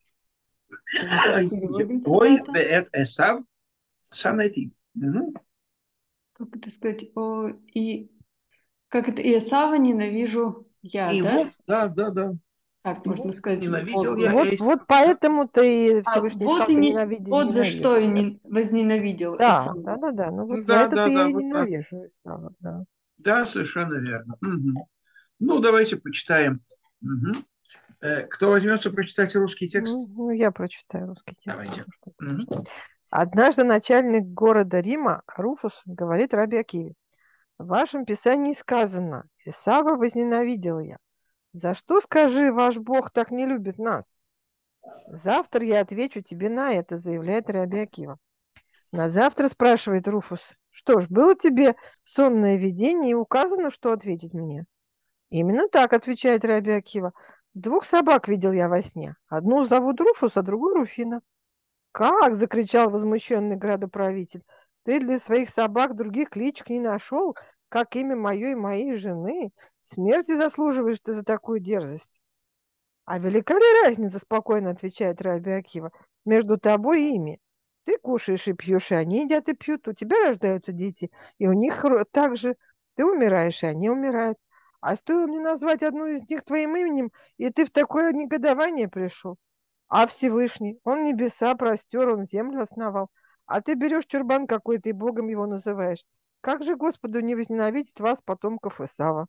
вы как Извините. переводим Ой, цитату? веэт эсав санайти. Мгм. Как это сказать? О, и как это? И Исава ненавижу я, И да? вот, да, да, да. Так И можно вот сказать ненавидел я подло. Вот, Эйсав. вот Да, поэтому-то и А Всевышний вот сказал, и ты не, ненавиди, вот за что ненавижу. и Да, не возненавидел да, Исава. да, да, да. Ну вот за да, это-то да, я да, и вот так. ненавижу Исава, да. Да, совершенно верно. Мгм. Ну, давайте почитаем. Мгм. Э, Кто возьмется прочитать русский Ну, текст? ну, я прочитаю русский текст. Давайте. потому что- Мгм. Однажды начальник города Рима Руфус говорит Раби Акиве: в вашем писании сказано: Исава возненавидел я. За что, скажи, ваш Бог так не любит нас? Завтра я отвечу тебе на это, заявляет Раби Акива. На завтра спрашивает Руфус: что ж, было тебе сонное видение и указано, что ответить мне? Именно так, отвечает Раби Акива. Двух собак видел я во сне. Одну зовут Руфус, а другую Руфина. Как? Закричал возмущенный градоправитель. Ты для своих собак других кличек не нашел, как имя мое и моей жены? Смерти заслуживаешь ты за такую дерзость. А велика ли разница, спокойно отвечает Раби Акива, между тобой и ими? Ты кушаешь и пьешь, и они едят и пьют, у тебя рождаются дети, и у них ро- также ты умираешь, и они умирают. А стоило мне назвать одну из них твоим именем, и ты в такое негодование пришел. А Всевышний, он небеса простер, он землю основал, а ты берешь чурбан какой-то и Богом его называешь. Как же Господу не возненавидеть вас, потомков Исава?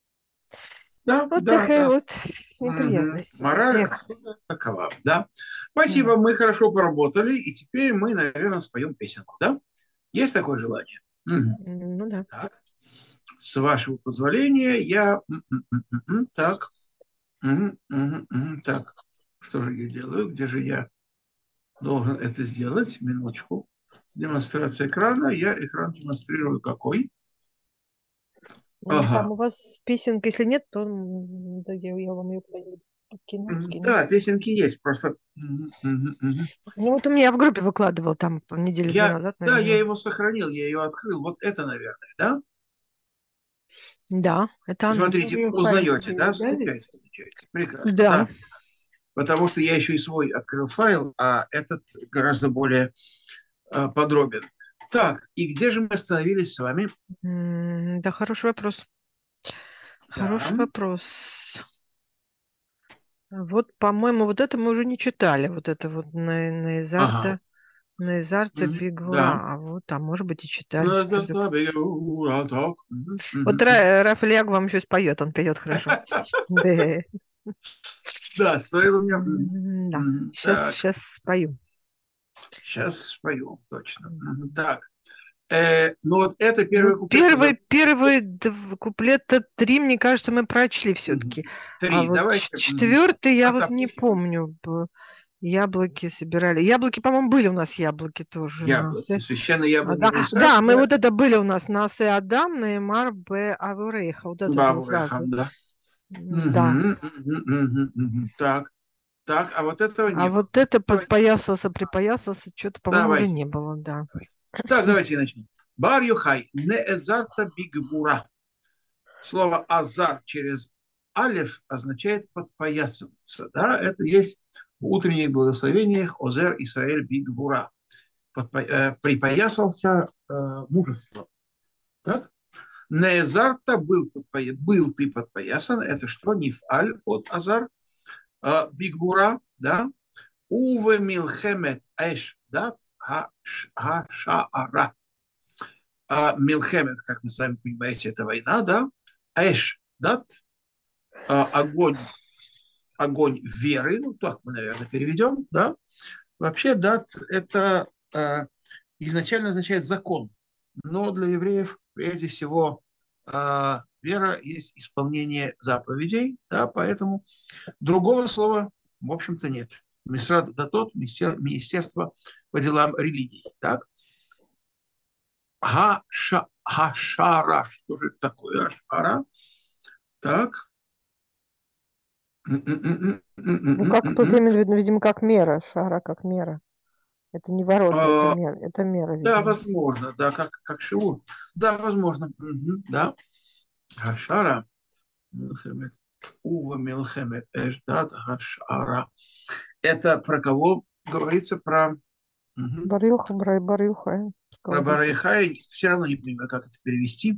Да, Вот да, такая да. вот Мгм. неприятность. Мораль Эх. рассказа такова, да. Спасибо, мы хорошо поработали, и теперь мы, наверное, споем песенку, да? Есть такое желание? Мгм. М, Ну да. Так, с вашего позволения я... м, м, м, м, м, Так, Мгм, мгм, мгм. Так, что же я делаю? Где же я должен это сделать? Минуточку. Демонстрация экрана. Я экран демонстрирую какой? М, Ага. Там у вас песенка, если нет, то м, да, я, я вам ее куда-нибудь подкину, М, скину. Да, песенки есть, просто... мгм, мгм, мгм. Ну вот у меня в группе выкладывал там недели две Я, назад, да, я наверное. его сохранил, я ее открыл. Вот это, наверное, да? Да, это оно. Смотрите, узнаете, да? Да, ведь? Встречаете, встречаете. Прекрасно, Да. да. Потому что я еще и свой открыл файл, а этот гораздо более э, подробен. Так, и где же мы остановились с вами? М, Да, хороший вопрос. Да. Хороший вопрос. Вот, по-моему, вот это мы уже не читали. Вот это вот на, на Ага. Изарта, на Изарта Мгм. Да. Бигвура. А вот, а может быть и читали. Ну, Что за за- тобою, так. Мгм, Вот мгм, мгм. Ра- Рафаэль Ягу вам еще споет, он поет хорошо. Да. Да, стоило мне. Мгм, М, Да, мгм. сейчас, Так, сейчас спою. сейчас спою, точно. Мгм. Так, э, ну вот это Ну, первый куплет. первый, назов- первый дв- куплет-то три, мне кажется, мы прочли Мгм. все-таки. А Три, вот давайте. ч- Мгм. четвертый я вот не Отопустим. помню. Б- Яблоки собирали. Яблоки, по-моему, были у нас яблоки тоже. Яблоки, Насы. священное А, да, яблоневый сад. да, мы Да. вот это были у нас. Насы Адам, Неймар, Б. Авурейха. Вот это была Бабу фраза. Эхам, да. М, Да. Мгм, мгм, мгм, мгм. Так, так, а вот этого А не было. вот это Давайте, подпоясался, припоясался, что-то, по-моему, уже давайте. не было, да. давайте. Так, давайте я начну. Бар Йохай, не эзарта бигвура. Слово азар через алеф означает подпоясываться. Да? Это есть в утренних благословениях Озер Исраэль бигвура. Подпо... Э, припоясался э, мужеством. Так? Неэзарта был, подпоя... был ты подпоясан. Это что? Нифаль от азар. Э, бигвура. Да? Уве милхемет эш дат ха-шаара. А милхемет, как вы сами понимаете, это война, да? Эш дат. Огонь, огонь веры, ну так мы, наверное, переведем, да? Вообще дат это э, изначально означает закон, но для евреев прежде всего э, вера есть исполнение заповедей, да, поэтому другого слова, в общем-то, нет. Мисрат датот, министерство по делам религий, так? Ха-ша, ха-шара, что же это такое? Ха-шара, так. Ну, как кто-то имеет в виду, видимо, как мера, шара как мера. Это не ворота, это А, мера, это мера, да, видимо. возможно, да, как, как шиур. Да, возможно, мгм, да. Хашара, Милхемет, Ува Милхемет, Эждат, Хашара. Это про кого говорится? Про, мгм, Барюха, брай, барюха. про Барайхай. Все равно не понимаю, как это перевести.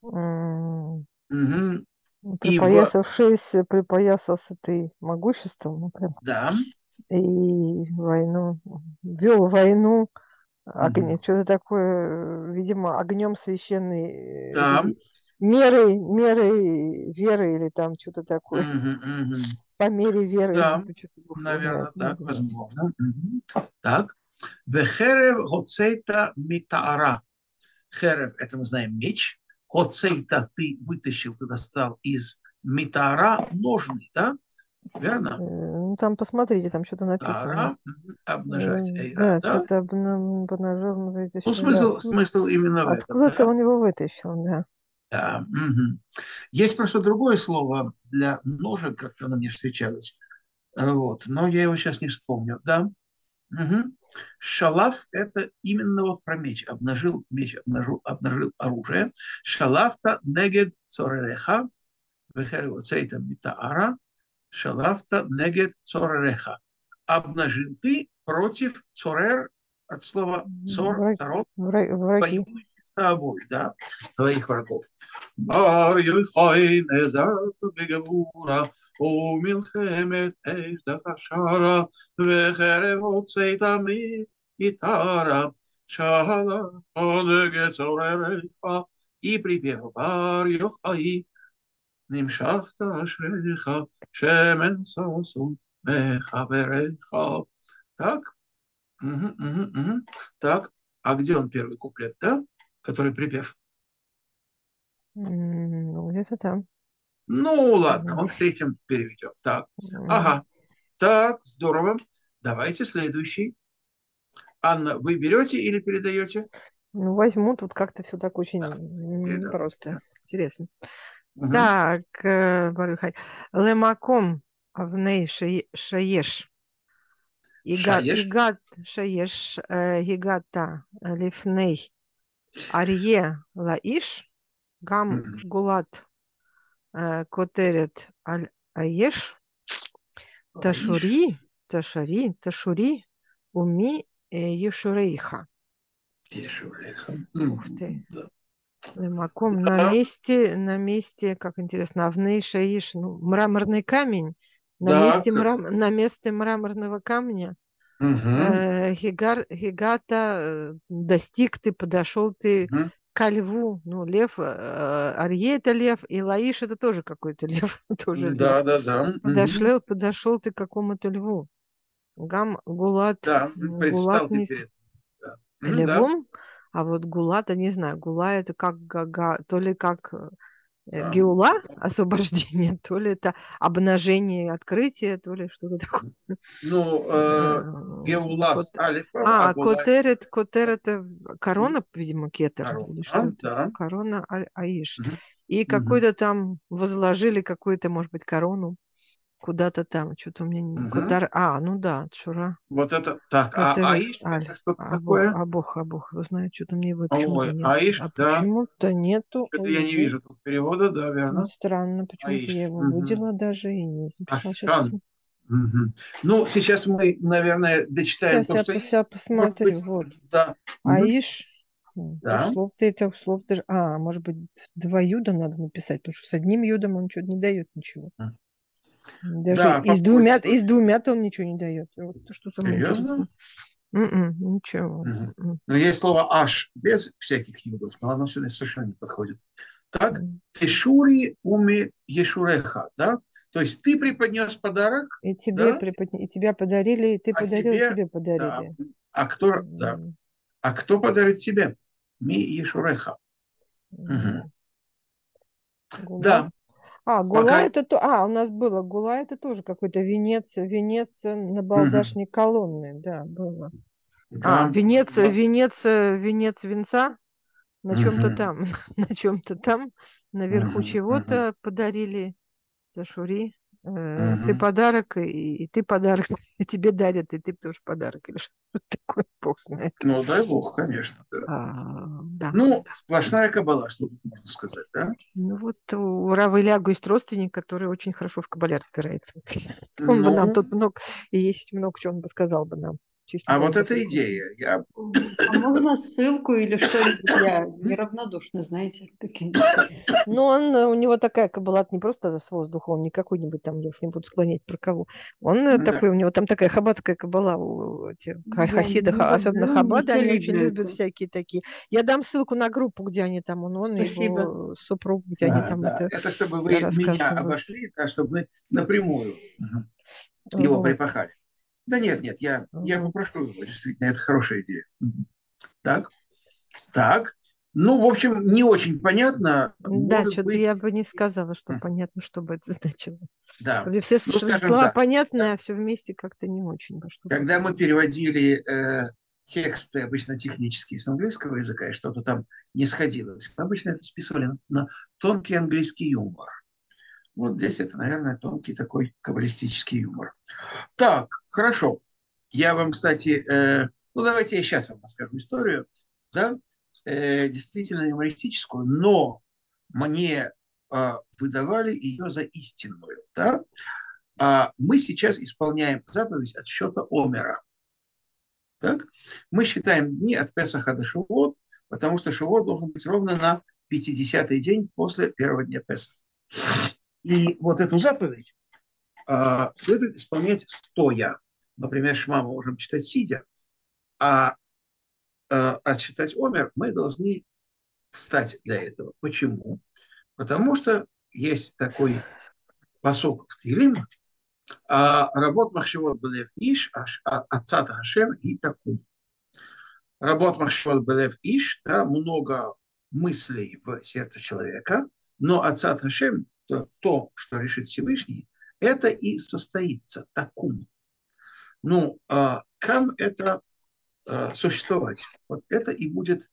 Мгм. И в, Припоясавшись, припоясался ты могуществом, ну, прям, да, и войну, вел войну, огонь, мгм, что-то такое, видимо, огнем священной э, да, рели- мерой, мерой веры или там что-то такое, мгм, мгм. по мере веры, Да, ну, что-то Бог его знает, наверное, не так, знаю. возможно. Мгм. Так. Вехерев гоцейта митаара. Херев, это мы знаем меч. Гоцейта ты вытащил, ты достал из митаара ножны, да? Э, Верно? Ну, там посмотрите, там что-то написано. Таара, мгм, Э, обнажать. Эйра, Да, да? что-то обнажил, Ну, вытащил, да. смысл, Откуда- смысл именно в этом, Откуда-то да? он его вытащил, да. Да, мгм. Есть просто другое слово для ножек, как-то оно мне встречалось. Э, Вот, но я его сейчас не вспомню, да? Мгм. Шалав – это именно вот про меч. Обнажил меч, обнажил, обнажил оружие. Шалавта негед цоререха, вехеревоцейта митаара, шалавта негед цоререха. Обнажил ты против цорер, от слова цор, Враги, царот, вра- враги. воюющих с тобой, да, твоих врагов. Бар Йохай незат бегавура, ומלחמת אש דתשרה, וחרב הוצאת מאיתרה, шала понеге цоререйха, и припев бар Йохай, נמשכת אשריך, שמן ששון מחבריך. Так? Мгм, мгм, мгм. Так, а где он первый куплет, да? Который припев? М, Ну, где-то там. Ну, ладно, Мгм. он с этим переведем. Так, М, ага, так, здорово. Давайте следующий. Анна, вы берете или передаете? Ну, возьму, тут как-то все так очень Да, м, передавайте. просто. Интересно. Мгм. Так, э, Барюхай. Лемаком авней шае- шаеш. Игат, Шаеш. игат шаеш, э, гигата лифней. Арье лаиш. Гам Мгм. гулат э, котерет аль аеш. Лаиш. Ташури, ташари, ташури, уми э, юшурейха. Ешуреха. Ух ты. Мгм. Да. Лемаком на месте, на месте, как интересно, Авней Шаиш, ну, мраморный камень, на Да, месте, как- мрам, на месте мраморного камня Мгм. э, Гигар, Гигата э, достиг ты, подошел ты Мгм. ко льву, ну, лев, э, Арье это лев, и Лаиш это тоже какой-то лев, тоже лев. Да, да, да. Мгм. Подошел, подошел ты к какому-то льву. Гам Гулат, Да, ну, Гулат предстал ты не, перед. Да. Мгм, да. левом, а вот Гулата, не знаю, Гула это как гага, то ли как э, Да. Геула, освобождение, то ли это обнажение, открытие, то ли что-то такое. Ну, э, Э, Геула с кот- алифом, а А, Гула Котерет, Котер это корона, видимо, кетер, или что корона, это? да. Корона Аль- Аиш. Мгм. И Мгм. какой-то там возложили какую-то, может быть, корону куда-то там, что-то у меня не... Мгм. Кудар... А, ну да, Шура. Вот это так. А Который... Аиш Аль. это что-то А Бог, такое? а Бог, а Бог. Вы знаете, что-то мне его почему-то Ой, нет. Аиш, А да. почему-то нету. Что-то я не Ой-ой-ой. вижу тут перевода, да, Ну, верно. странно, почему-то я Аиш. его Мгм. выделила даже и не записала. Сейчас, Ашан. Мгм. Ну, сейчас мы, наверное, дочитаем сейчас то, я что пос- есть. я Может посмотрю. быть, Вот. да. Мгм. Аиш. М, То Да. слов, этих слов даже... А, может быть, два юда надо написать, потому что с одним юдом он что-то не дает ничего. М. Даже Да, и с двумя, попробуйте. и с двумя-то он ничего не дает. Вот то, что самое Серьезно? интересное. М-м, ничего. Мгм. М-м. Но есть слово аш без всяких юдов, но оно сюда совершенно не подходит. Так, М. тешури уми ешуреха, да? То есть ты преподнес подарок, И тебе да, преподне- и тебя подарили, и ты а подарил, и тебе, тебе да, подарили. а кто, да, М, а кто подарит тебе? Ми ешуреха. Мгм. м. Гула. Да, А, гула пока, это то. А, у нас было. Гула это тоже какой-то венец, венец на мгм. набалдашней колонны. Да, было. А, Да, венец, да. венец, э, венец венца на чем-то Мгм. там, на чем-то там, наверху Мгм. Мгм. чего-то подарили. Зашури. Э, Ты Мгм. подарок, и, и ты подарок, и тебе дарят, и ты тоже подарок. Или что такое, бог знает. Ну, дай бог, конечно, да. А, да. Ну, сплошная кабала, что тут можно сказать, да? Ну вот у Равы Лягу есть родственник, который очень хорошо в кабале разбирается. Он бы Ну, нам тут много, и есть много чего он бы сказал бы нам. а Честненько он вот бы эта сказал. идея, я А можно ссылку или что-нибудь? Я неравнодушна, знаете, к таким вещам. Ну, он, э, у него такая каббала не просто с воздуха, он не какой-нибудь там, я уж не буду склонять про кого. Он э, да. такой, у него там такая хаббатская каббала, у этих ха- Я хасиды, не ха- особенно люблю, не хаббады, они очень солидно любят это. всякие такие. Я дам ссылку на группу, где они там, он, он и Спасибо. его супруг, где они Да, там да. это Это чтобы вы меня рассказывают. обошли, а чтобы вы напрямую мгм, его Вот. припахали. Да нет, нет, я, я Вот. попрошу его, действительно, это хорошая идея. Мгм. Так, так. Ну, в общем, не очень понятно, Да, может что-то быть, я бы не сказала, что м, понятно, что бы это значило. да. Вроде все Ну, с- скажем слова так, понятные, а все вместе как-то не очень. Во что бы когда это мы было. переводили э, тексты, обычно технические, с английского языка, и что-то там не сходилось, мы обычно это списывали на, на тонкий английский юмор. Вот здесь это, наверное, тонкий такой каббалистический юмор. Так, хорошо. Я вам, кстати, э, ну давайте я сейчас вам расскажу историю, да, э, действительно юмористическую, но мне э, выдавали ее за истинную, да. А мы сейчас исполняем заповедь от счета Омера. Так? Мы считаем дни от Песаха до Шавуот, потому что Шавуот должен быть ровно на пятидесятый день после первого дня Песаха. И вот эту заповедь а, следует исполнять стоя. Например, Шма мы можем читать сидя, а, а, а читать Омер мы должны встать для этого. Почему? Потому что есть такой пасук в Тилим, а работ махшевод белев иш, ацат хашем и такой. Работ махшевод белев иш, да, много мыслей в сердце человека, но ацат хашем, то, то, что решит Всевышний, это и состоится такум. Ну, а, кам это а, существовать. Вот это и будет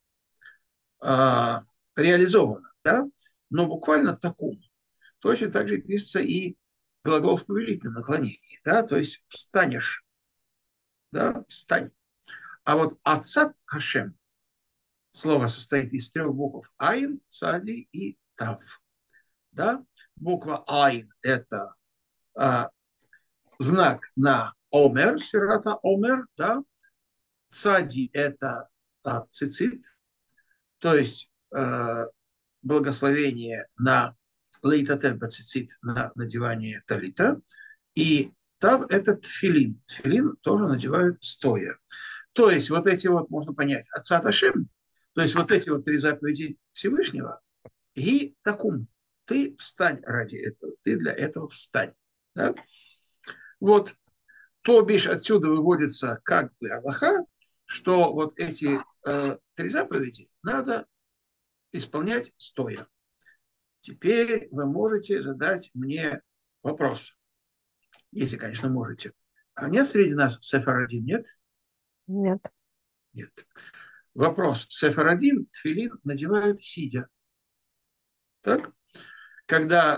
а, реализовано, да? Но буквально такум. Точно так же пишется и глагол в повелительном наклонении, да, то есть встанешь, да, встань. А вот ацат хашем слово состоит из трех букв айн, цади и тав, да. Буква айн это а, знак на омер, сферата омер, да. Цади это а, цицит, то есть э, благословение на лейтатев бацицит, на надевание талита. И там этот тфилин. Тфилин тоже надевают стоя. То есть вот эти вот, можно понять, отца Ташем, то есть вот эти вот три заповеди Всевышнего, и такум. Ты встань ради этого, ты для этого встань. Да? Вот, то бишь отсюда выводится как бы Аллаха, что вот эти э, три заповеди надо исполнять стоя. Теперь вы можете задать мне вопрос, если, конечно, можете. А нет среди нас сефарадим, нет? Нет. Нет. Вопрос. Сефарадим тфилин надевают сидя. Так? Когда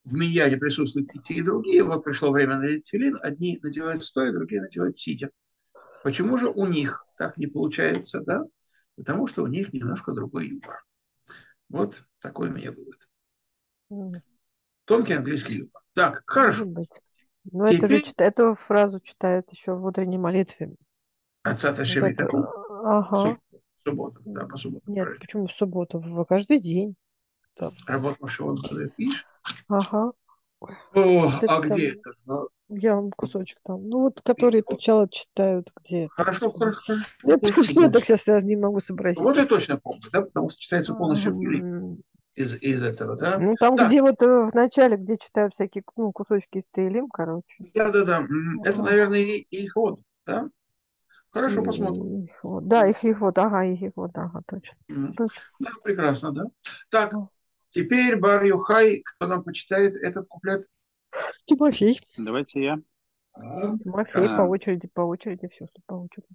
в миньяне присутствуют и те, и другие. Вот пришло время надеть тфилин. Одни надевают стоя, другие надевают сидя. Почему же у них так не получается, да? Потому что у них немножко другой юмор. Вот такой у меня вывод. М, Тонкий английский юмор. Так, Может хорошо. быть. Но это же Теперь чит- эту фразу читают еще в утренней молитве. отца Вот Ташем это, Таку. ага. Суббота, да, по субботам. Нет, Правильно. почему в субботу? В каждый день. Там. Работавшего он видишь? Ага. О, Где а там? где это? Ну, Я вам кусочек там. Ну вот, которые печала читают, где это? Хорошо, хорошо, хорошо. Я, Точно я так помню. сейчас даже не могу сообразить. Вот я точно помню, да, потому что читается полностью филин М, из, из этого, да. Ну там, Так, где вот э, в начале, где читают всякие ну, кусочки из Таилим, короче. да, да, да. м, Это, Ох, наверное, и, и их вот, да. Хорошо, посмотрим. и их вот. Да, их, их вот, ага, их, их вот, ага, точно. М, Точно. Да, прекрасно, да. Так, М. теперь Бар Юхай, кто нам почитает этот куплет? Тимофей. Давайте я. А, Тимофей по А, прекрасно. очереди, по очереди, все, по очереди.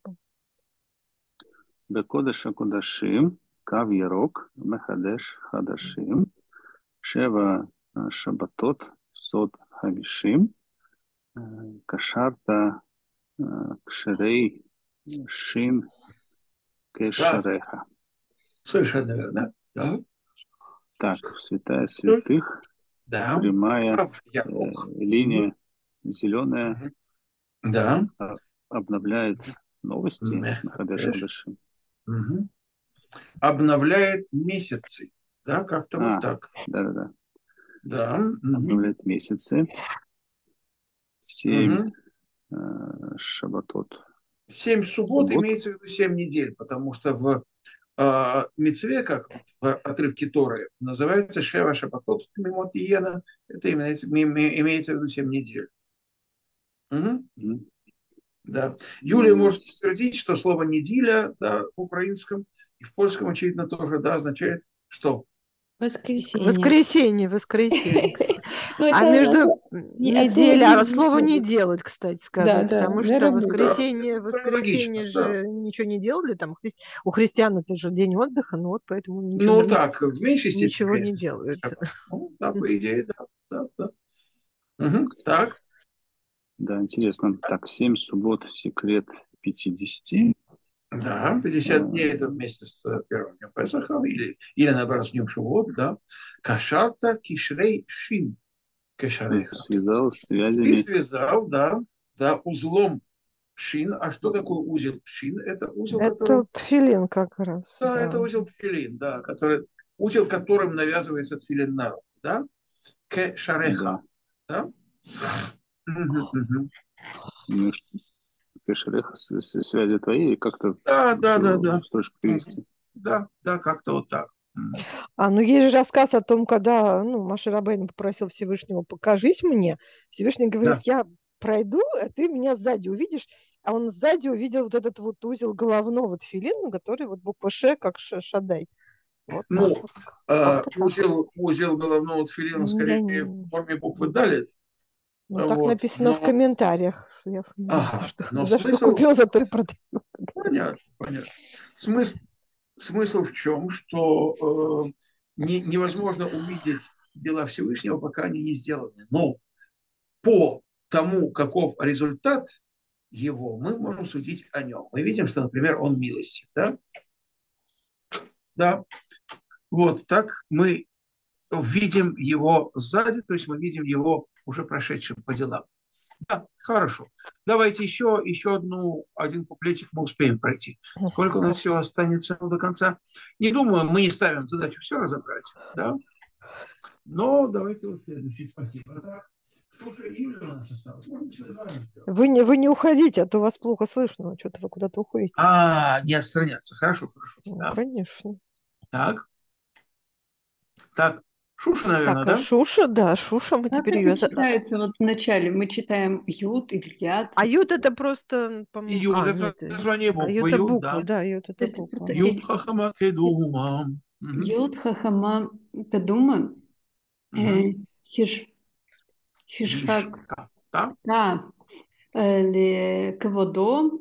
בקודש הקודשים, קו ירוק, מחדש חדשים, שבע אה, שבתות, סוד חמישים, אה, קשרת אה, קשרי שין Да, кешареха. совершенно верно. Да, Так, святая святых, да. прямая Прав, э, Ярок. линия зеленая Мгм. Да. а, обновляет новости Махадеш Мехадеш. Хадашим. Мгм. Обновляет месяцы. Да, как-то вот А, так. да-да-да. Да. Мгм. Обновляет месяцы. Семь Мгм. э, шабатот. Семь суббот Суббот. имеется в виду семь недель, потому что в э, Мицве, как вот в отрывке Торы, называется Шева Шабатот Мимот Иена. Это имеется, ми- имеется в виду семь недель. Мгм. Мгм. Да. Юлия Э, может с- подтвердить, что слово «неделя» да, в украинском и в польском, очевидно, тоже да, означает что? Воскресенье. Воскресенье, воскресенье, кстати. Ну, А это между на- не- от слова неделя, а не, от не слова не ходит. делать, кстати, Да, сказано, да, потому не что работает. Да, воскресенье, это воскресенье логично, да. же ничего не делали, там хри- у христиан это же день отдыха, ну вот поэтому ничего, Ну ни- так, в меньшей степени, ничего не конечно, делают. шаббат. Ну, да, по идее, да, да, да. Мгм. Так, Да, интересно. Так, семь суббот, секрет пятидесяти. да, Э, пятьдесят дней это вместе с э, первым днем Песаха, или, или наоборот, с днем Шивот, да. Кашарта кишрей шин кешареха. Связал Ты связями. связал, да, да, узлом шин. А что такое узел шин? Это узел, Это которым, тфилин как раз, да, это да. узел тфилин, да, который, узел, которым навязывается тфилин на руку, да, кешареха, Да. да. Мгм, мгм. Ну, что, кешареха, с- с- связи твои, и как-то Да, да, все да, в да. строчку Мгм. перевести. Да, да, как-то вот так. М. А, ну есть же рассказ о том, когда, ну, Маша Рабейну попросил Всевышнего, покажись мне. Всевышний говорит, Да. я пройду, а ты меня сзади увидишь. А он сзади увидел вот этот вот узел головного тфилина, который вот буква Ш, как Ш, Шадай. Вот так Ну, вот. э, Как-то так. узел, узел головного тфилина Ну, Я скорее в не... форме буквы далит. Ну, так Вот. написано в Но, комментариях. Что я понимаю, ага, что но за что смысл, купил, за то и продаю. понятно, понятно. Смысл, смысл в чем, что э, не, невозможно увидеть дела Всевышнего, пока они не сделаны. Но по тому, каков результат его, мы можем судить о нем. Мы видим, что, например, он милостив, да? Да. Вот так мы видим его сзади, то есть мы видим его уже прошедшим по делам. Да, хорошо. Давайте еще, еще одну, один куплетик мы успеем пройти. Сколько у нас всего останется до конца? Не думаю, мы не ставим задачу все разобрать, да? Но давайте вот следующий. Спасибо. Так, слушай, Юля у нас осталось. Можно тебе два раза сделать? Вы не, вы не уходите, а то вас плохо слышно. Что-то вы куда-то уходите. А, не отстраняться. Хорошо, хорошо. Ну, Да. конечно. Так, так. Шуша, наверное, Так, а да? Шуша, да, Шуша, мы Как теперь это ее... за- читается? Вот вначале мы читаем Юд или Яд. А Ют это просто, по-моему... Юд, А, это нет. э, название А Ют буквы, это Юд, буква, да. да, Ют То это есть буква. просто Юд и- хахама кедумам. Мгм, Юд Хахама Кадума мгм. Хиш Иш, Хишхак ка, да? Кводо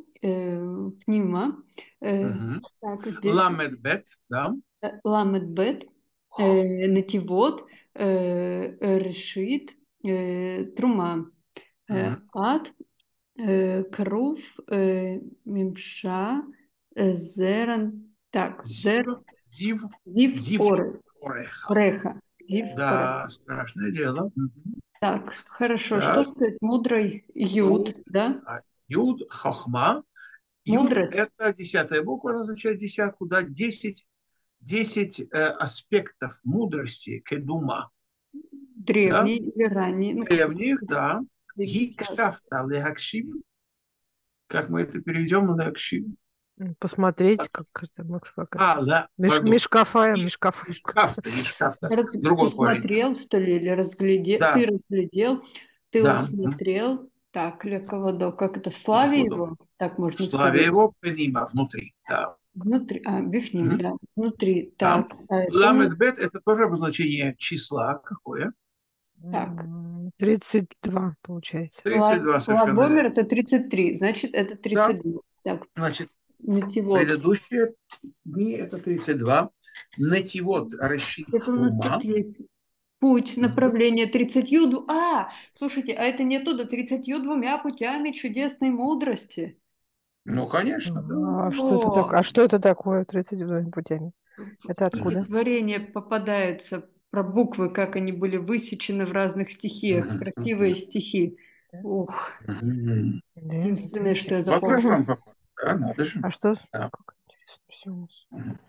Пнима. Мгм. Так, здесь Ламед бет, да? Ламет Бет. э, Нативот, э, Решит, э, Трума, э, Мгм. Ад, э, Крув, э, Мимша, э, Зеран, так, Зив, Зер, зив, Зив, зив Оре, ореха. Ореха, Зив, Ореха. Да, страшное дело. Мгм. Так, хорошо, что Так, сказать? Мудрый Юд, юд, да? а, юд, хохма. Юд – Мудрость, это десятая буква, она означает десятку, да, десять, десять э, аспектов мудрости, кедума, да, древний или ранний, ну, как древних, да. так. Гикшафта лехакшив, как мы это переведем, лехакшив. М, Посмотреть, как это, ну, как А, это. да, Миш, пардон. мишкафая, И- мишкафая. Ишкафта, ишкафта. Раз- Другой корень. усмотрел, что ли, или разглядел, Да, ты разглядел, ты да. М. усмотрел, так, Леководо, как это, в славе Лихводу. его, так В можно славе сказать, его пенима, внутри, да. внутри, а, бифним, Мгм. да, внутри, Да. так, поэтому, Ламедбет – это тоже обозначение числа. Какое? так, М, тридцать два получается. тридцать Лаг- два совершенно Лагомер верно. это тридцать три, значит, это Да, тридцать два. Так, значит, Нативот. предыдущие дни – это тридцать два. Нативот решит Это у нас ума. тут есть путь, Мгм. направление тридцатью. дву- А, слушайте, а это не оттуда, тридцатью двумя путями чудесной мудрости. Ну, конечно, да. А что это так? А О, что это такое тридцать два путями? Это откуда? стихотворение попадается про буквы, как они были высечены в разных стихиях. Мгм. Красивые стихи. Да, Ух, Мгм. да, единственное, что я интересно. Вот как запомнила. вам попало. Да, надо же. А что? с- Да. Как интересно все у нас. Мгм.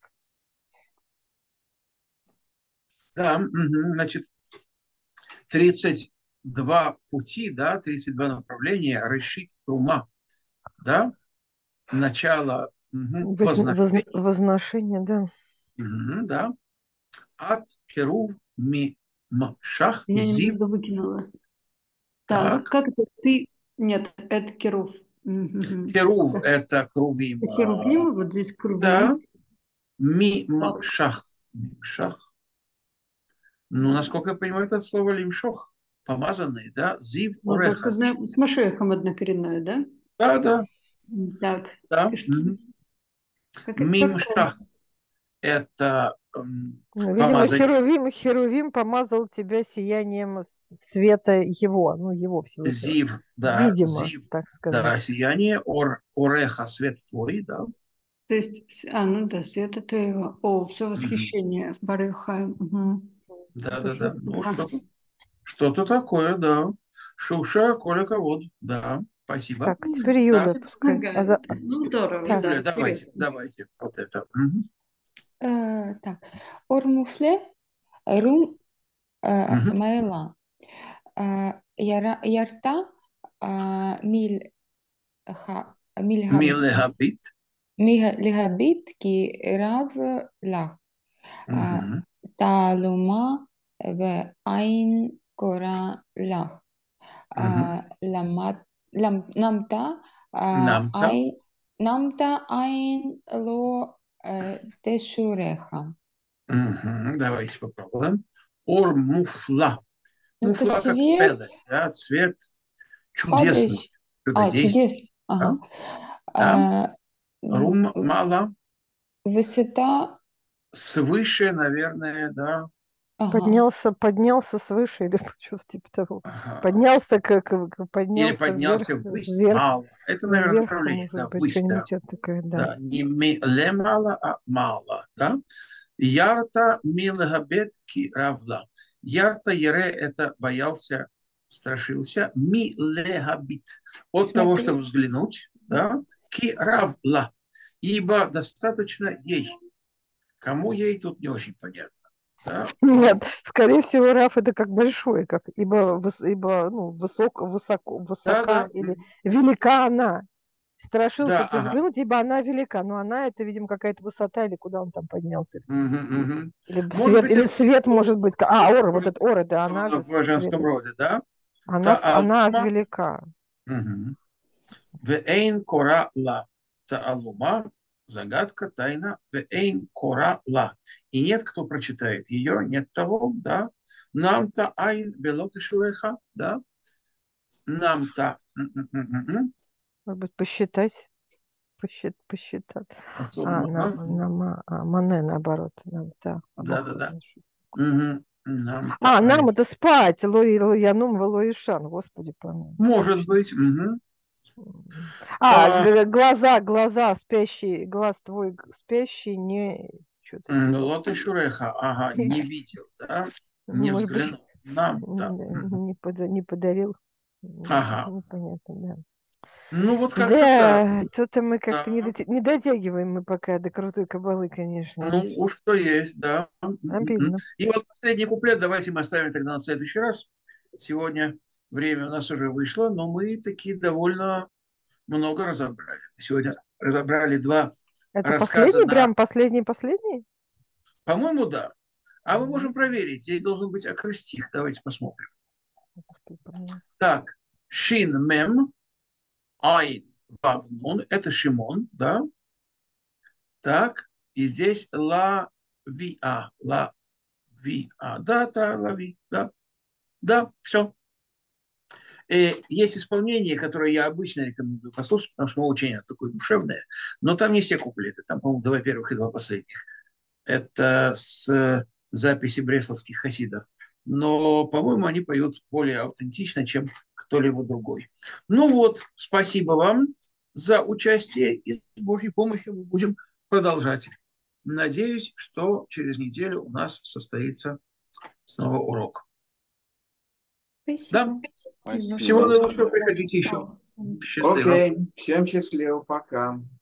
Да, мгм. Значит, тридцать два пути, да, тридцать два направления решит ума, да, начало мгм, Возн- возн- возношения, Возношение, да. мгм, да, от керув ми шах Меня зив, немного выкинуло. Так, так, как это ты? Нет, это Керув. Мгм. керув – это крувим, а, Херувим, вот здесь да, Крувим. ми Так, шах, шах. Ну, насколько я понимаю, это слово лимшох, помазанный, да, зив ну, это с, ореха, зив, одно- с Машехом однокоренное, да? да, да, М, Так, да, и что, мгм. как, это- как правильно? Мимшах – это м, Ну, видимо, помазание, Херувим, Херувим помазал тебя сиянием с- света его, ну, его Всевышнего. зив, да, Видимо, зив, так да, сказать. сияние, ор, ореха, свет твой, да. То есть, с- а, ну да, света твоего. О, все Мгм. восхищение. Барыха. Угу. Да, да, да. Ну, Красиво. что-то, что-то такое, да. Шуша, Коля, вот, да, спасибо. Так, теперь Да, Юля, Всё пускай. А за... помогает. Ну, здорово, Так, да, Юля, давайте, интересно. давайте, вот это. Мгм. Э, так, Ормуфле, Рум, э, Мгм. Майла, Э, Яра- Ярта, э, Миль, Ха- Мильхаб, Милегабит. Мильхабит, Ки Рав Лах, Э, Мгм. Талума, В Айн Кора Лах, Мгм. Э, Ламат, Лам, Намта, э, Намта. Ай, Намта Айн Ло э, Тешуреха. Мгм. Давайте попробуем. Ормуфла. Это Муфла как свет, пеле, да, цвет чудесный, падающий. А, чудодейственный, чудес. Ага. да. Да. А, м, Рум мало, высота. свыше, наверное, да. Ага. поднялся, поднялся свыше или что-то типа того. Ага. Поднялся, как, как Или поднялся вверх, поднялся ввысь, вверх, мало. Это, наверное, наверх, направление, может да, быть, ввысь, да. что-нибудь это такое, да. Да, не ми- ле мало, а мало, да. Ярта милгабет ки равла. Ярта ере – это боялся, страшился. Ми легабит. От того, чтобы Смотри. взглянуть, да. Ки равла. Ибо достаточно ей. Кому ей тут не очень понятно. Да? Нет, скорее всего, Раф это как большой, как ибо, выс- ибо ну, высок, высоко, Да, высока да. или велика она. Страшился Да, ты ага. взглянуть, ибо она велика. Но она это, видимо, какая-то высота, или куда он там поднялся. Мгм, мгм. Или б- Может свет, быть, или это свет может быть. ка- А, ор, вот может, этот ор, это она же в женском света. роде, да? Она, с- она Таалума. велика. Мгм. Веэйн кора ла. Таалума. Загадка, тайна. Веэйн кора ла. И нет, кто прочитает ее, нет того, да? Нам-то айн белокишуреха, да? Нам-то. М-м-м-м. Может быть, посчитать. посчит, посчитать. Ацор А, ма. на, на, ма- а, мане, наоборот. Нам, да, Да, да, да. хорошо. Мгм. Нам А, нам та-ай. это спать. Лой, лоянум, лоишан. Господи, помилуй. Может Точно. быть. Мгм. А, А, г- глаза, глаза спящий, глаз твой г- спящий, не... Что-то м, типа. Лоты Шуреха. Ага, не видел, да? Не Может быть, взглянул. Нам там. не, не пода- не подарил. М, Ага. Непонятно, да. Ну, вот как-то так. Да, то-то мы как-то не, Да. доти- не дотягиваем мы пока до крутой кабалы, конечно. Ну, уж что есть, да. М-м-м. Обидно. И вот последний куплет давайте мы оставим тогда на следующий раз. Сегодня время у нас уже вышло, но мы таки довольно много разобрали. Сегодня разобрали два Это рассказа последний, на... прям последний, последний? По-моему, да. А мы М, можем проверить. Здесь должен быть акростих. Давайте посмотрим. Господи, помилуй. Так, Шин Мем, Айн Вав Нун. Это Шимон, да? Так, и здесь Ла Ви А. Ла Ви А. Да, да, Ла Ви. Да, да, все. Есть исполнение, которое я обычно рекомендую послушать, потому что учение такое душевное, но там не все куплеты, там, по-моему, два первых и два последних. Это с записи бресловских хасидов. Но, по-моему, они поют более аутентично, чем кто-либо другой. Ну вот, спасибо вам за участие, и с Божьей помощью мы будем продолжать. Надеюсь, что через неделю у нас состоится снова урок. Да? Спасибо. Всего Спасибо. наилучшего, приходите еще. О, Счастливо. Окей, всем счастливо, пока.